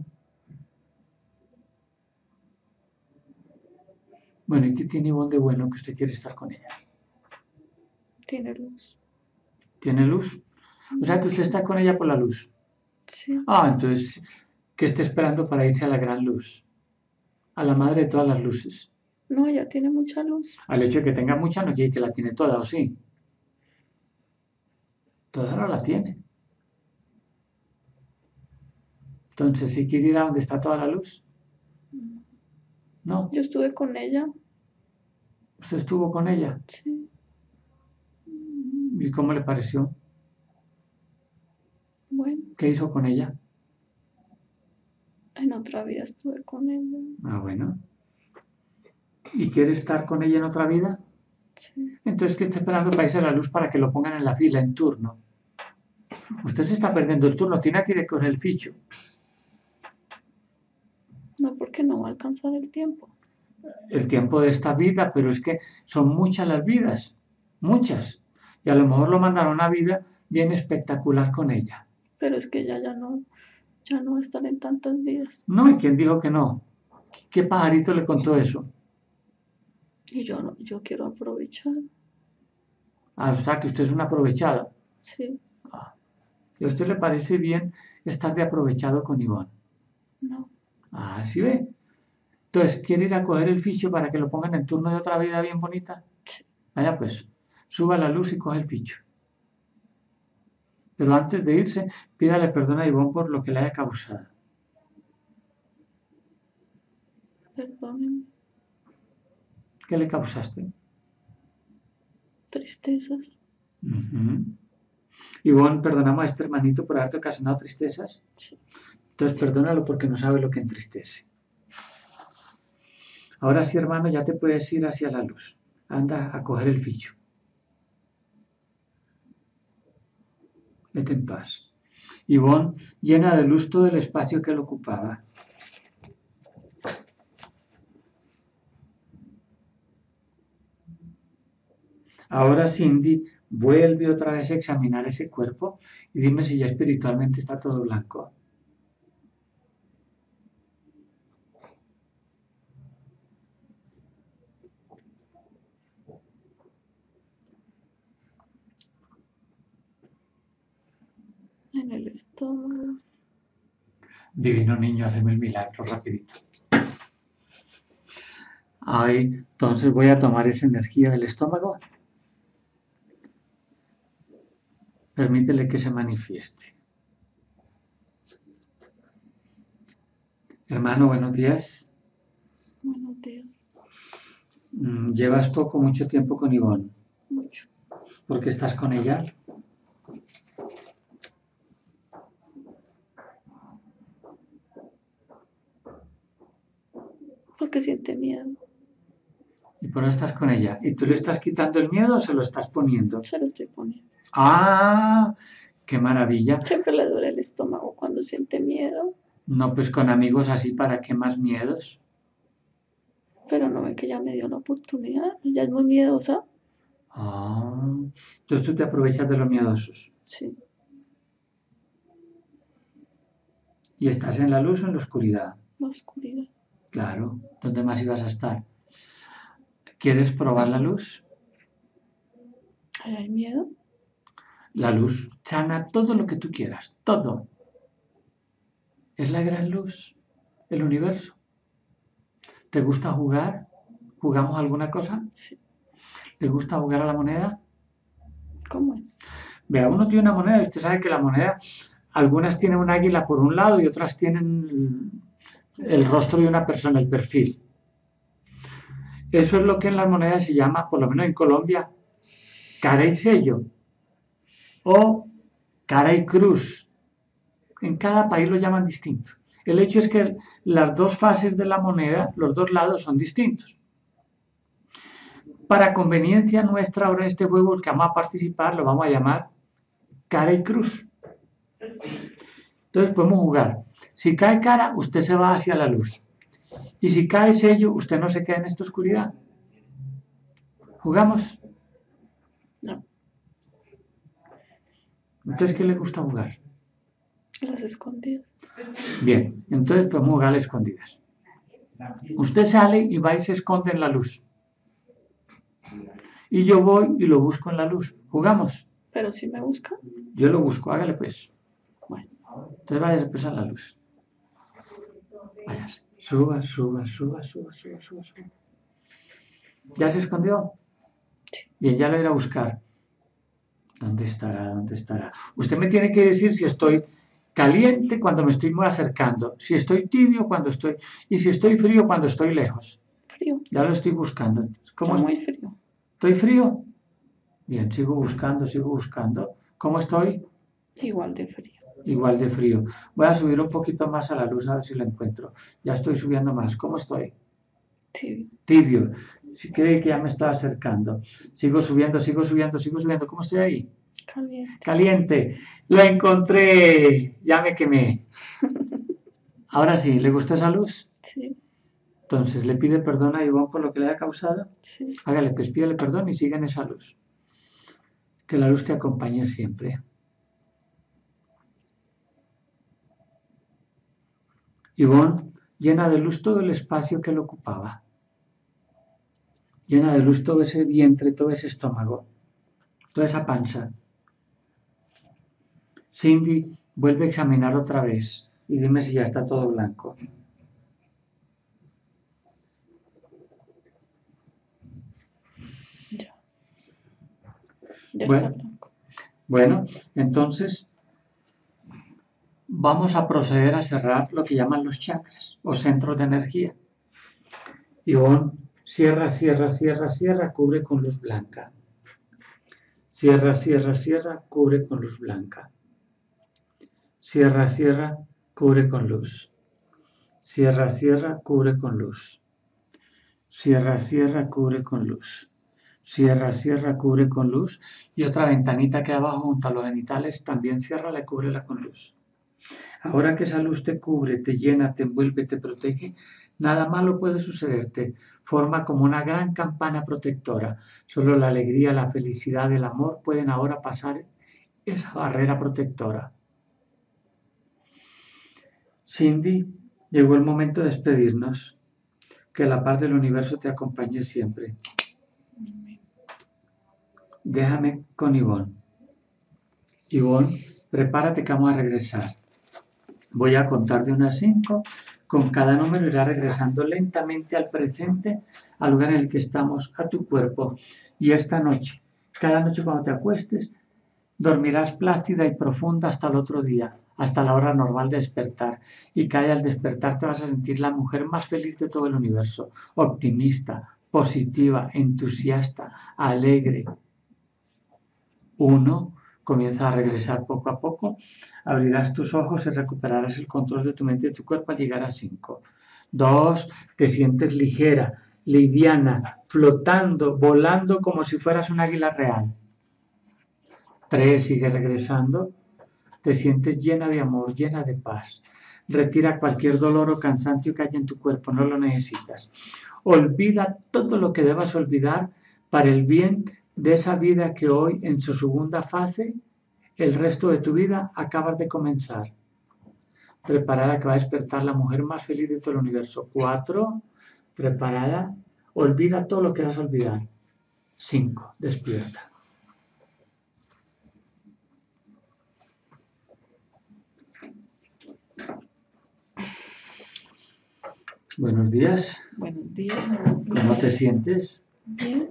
Bueno, ¿y qué tiene Ivonne de bueno que usted quiere estar con ella? Tiene luz. ¿Tiene luz? O sea que usted está con ella por la luz. Sí. Ah, entonces, ¿qué está esperando para irse a la gran luz? A la madre de todas las luces. No, ella tiene mucha luz. Al hecho de que tenga mucha no quiere que la tiene toda, ¿o sí? Toda no la tiene. Entonces, ¿sí quiere ir a donde está toda la luz? No. Yo estuve con ella. ¿Usted estuvo con ella? Sí. ¿Y cómo le pareció? Bueno, ¿Qué hizo con ella? en otra vida estuve con ella. Ah, bueno. ¿Y quiere estar con ella en otra vida? Sí. Entonces, ¿qué está esperando para irse a la luz para que lo pongan en la fila, en turno? Usted se está perdiendo el turno, tiene que ir a coger el ficho. No, porque no va a alcanzar el tiempo. El tiempo de esta vida, pero es que son muchas las vidas, muchas. Y a lo mejor lo mandaron a una vida bien espectacular con ella. Pero es que ella ya no, ya no va a estar en tantas vidas. No, ¿y quién dijo que no? ¿Qué pajarito le contó eso? Y yo no, yo quiero aprovechar. Ah, o sea, que usted es una aprovechada. Sí. Ah, ¿y a usted le parece bien estar de aprovechado con Ivonne? No. Ah, ¿sí ve? Entonces, ¿quiere ir a coger el ficho para que lo pongan en turno de otra vida bien bonita? Sí. Vaya pues, suba la luz y coge el ficho. Pero antes de irse, pídale perdón a Ivonne por lo que le haya causado. Perdónenme. ¿Qué le causaste? Tristezas. Uh-huh. Ivonne, perdonamos a este hermanito por haberte ocasionado tristezas. Sí. Entonces, perdónalo porque no sabe lo que entristece. Ahora sí, hermano, ya te puedes ir hacia la luz. Anda a coger el ficho. Vete en paz. Ivonne llena de luz todo el espacio que él ocupaba. Ahora Cindy vuelve otra vez a examinar ese cuerpo y dime si ya espiritualmente está todo blanco. En el estómago. Divino niño, hazme el milagro rapidito. Ahí, entonces voy a tomar esa energía del estómago. Permítele que se manifieste. Hermano, buenos días. Buenos días. Mm, Llevas poco, mucho tiempo con Ivonne. Mucho. ¿Por qué estás con ella? Porque siente miedo. Y por eso estás con ella. ¿Y tú le estás quitando el miedo o se lo estás poniendo? Se lo estoy poniendo. ¡Ah! ¡Qué maravilla! Siempre le duele el estómago cuando siente miedo. No, pues con amigos así, ¿para qué más miedos? Pero no ve que ya me dio la oportunidad. Ella es muy miedosa. Ah, entonces tú te aprovechas de los miedosos. Sí. ¿Y estás en la luz o en la oscuridad? La oscuridad. Claro, ¿dónde más ibas a estar? ¿Quieres probar la luz? ¿Ahí hay miedo? La luz sana todo lo que tú quieras, todo. Es la gran luz, el universo. ¿Te gusta jugar? ¿Jugamos alguna cosa? Sí. ¿Le gusta jugar a la moneda? ¿Cómo es? Vea, uno tiene una moneda y usted sabe que la moneda, algunas tienen un águila por un lado y otras tienen el rostro de una persona, el perfil. Eso es lo que en las monedas se llama, por lo menos en Colombia, cara y sello o cara y cruz. En cada país lo llaman distinto. El hecho es que las dos fases de la moneda, los dos lados son distintos. Para conveniencia nuestra ahora en este juego, el que vamos a participar lo vamos a llamar cara y cruz. Entonces podemos jugar. Si cae cara, usted se va hacia la luz. Y si cae sello, usted no se queda en esta oscuridad. ¿Jugamos? No. Entonces, ¿qué le gusta jugar? Las escondidas. Bien, entonces podemos jugar a escondidas. Usted sale y va y se esconde en la luz. Y yo voy y lo busco en la luz. ¿Jugamos? Pero si me busca. Yo lo busco, hágale pues. Bueno. Entonces váyase pues a la luz. Váyase. Suba, suba, suba, suba, suba, suba, suba. ¿Ya se escondió? Sí. Bien, ya lo iré a buscar. ¿Dónde estará? ¿Dónde estará? Usted me tiene que decir si estoy caliente cuando me estoy muy acercando, si estoy tibio cuando estoy, y si estoy frío cuando estoy lejos. Frío. Ya lo estoy buscando. ¿Cómo Está es? muy frío. ¿Estoy frío? Bien, sigo buscando, sigo buscando. ¿Cómo estoy? Igual de frío. Igual de frío. Voy a subir un poquito más a la luz a ver si lo encuentro. Ya estoy subiendo más. ¿Cómo estoy? Tibio. Tibio. Si cree que ya me estoy acercando. Sigo subiendo, sigo subiendo, sigo subiendo. ¿Cómo estoy ahí? Caliente. Caliente. Lo encontré. Ya me quemé. Ahora sí, ¿le gustó esa luz? Sí. Entonces, ¿le pide perdón a Ivonne por lo que le haya causado? Sí. Hágale, pues pídele perdón y siga en esa luz. Que la luz te acompañe siempre. Ivonne llena de luz todo el espacio que lo ocupaba. Llena de luz todo ese vientre, todo ese estómago, toda esa panza. Cindy vuelve a examinar otra vez y dime si ya está todo blanco. Ya. Ya Bueno, está blanco. Bueno, entonces vamos a proceder a cerrar lo que llaman los chakras o centros de energía. Ivonne cierra, cierra, cierra, cierra, cubre con luz blanca. Cierra, cierra, cierra, cubre con luz blanca. Cierra, cierra, cubre con luz. Cierra, cierra, cubre con luz. Cierra, cierra, cubre con luz. Cierra, cierra, cubre con luz. Y otra ventanita que hay abajo junto a los genitales también cierra, la cúbrela con luz. Ahora que esa luz te cubre, te llena, te envuelve, te protege, nada malo puede sucederte. Forma como una gran campana protectora. Solo la alegría, la felicidad, el amor pueden ahora pasar esa barrera protectora. Cindy, llegó el momento de despedirnos. Que la paz del universo te acompañe siempre. Déjame con Ivonne. Ivonne, prepárate que vamos a regresar. Voy a contar de una a cinco. Con cada número irá regresando lentamente al presente, al lugar en el que estamos, a tu cuerpo. Y esta noche, cada noche cuando te acuestes, dormirás plácida y profunda hasta el otro día, hasta la hora normal de despertar. Y cada al despertar te vas a sentir la mujer más feliz de todo el universo, optimista, positiva, entusiasta, alegre. Uno, comienza a regresar poco a poco. Abrirás tus ojos y recuperarás el control de tu mente y de tu cuerpo al llegar a cinco. Dos, te sientes ligera, liviana, flotando, volando como si fueras un águila real. Tres, sigue regresando. Te sientes llena de amor, llena de paz. Retira cualquier dolor o cansancio que haya en tu cuerpo, no lo necesitas. Olvida todo lo que debas olvidar para el bien de esa vida que hoy, en su segunda fase, el resto de tu vida, acabas de comenzar. Preparada, que va a despertar la mujer más feliz de todo el universo. Cuatro, preparada, olvida todo lo que vas a olvidar. Cinco, despierta. Buenos días. Buenos días. ¿Cómo te sientes? Bien.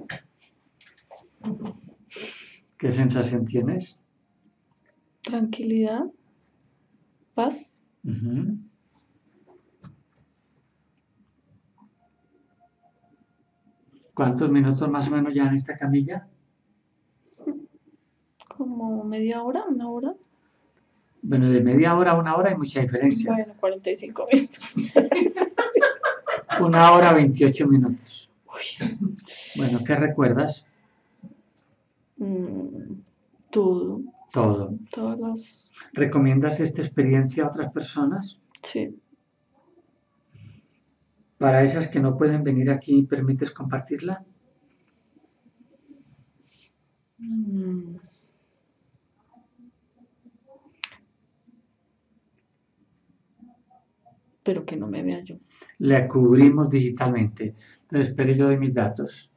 ¿Qué sensación tienes? Tranquilidad. Paz. Uh-huh. ¿Cuántos minutos más o menos ya en esta camilla? Como media hora, una hora. Bueno, de media hora a una hora hay mucha diferencia. Bueno, cuarenta y cinco minutos. Una hora, veintiocho minutos. Uy. Bueno, ¿qué recuerdas? Mm, todo. Todo. Todas las... ¿Recomiendas esta experiencia a otras personas? Sí. Para esas que no pueden venir aquí, ¿permites compartirla? Mm. Pero que no me vea yo. La cubrimos digitalmente. Entonces, espere, yo doy mis datos.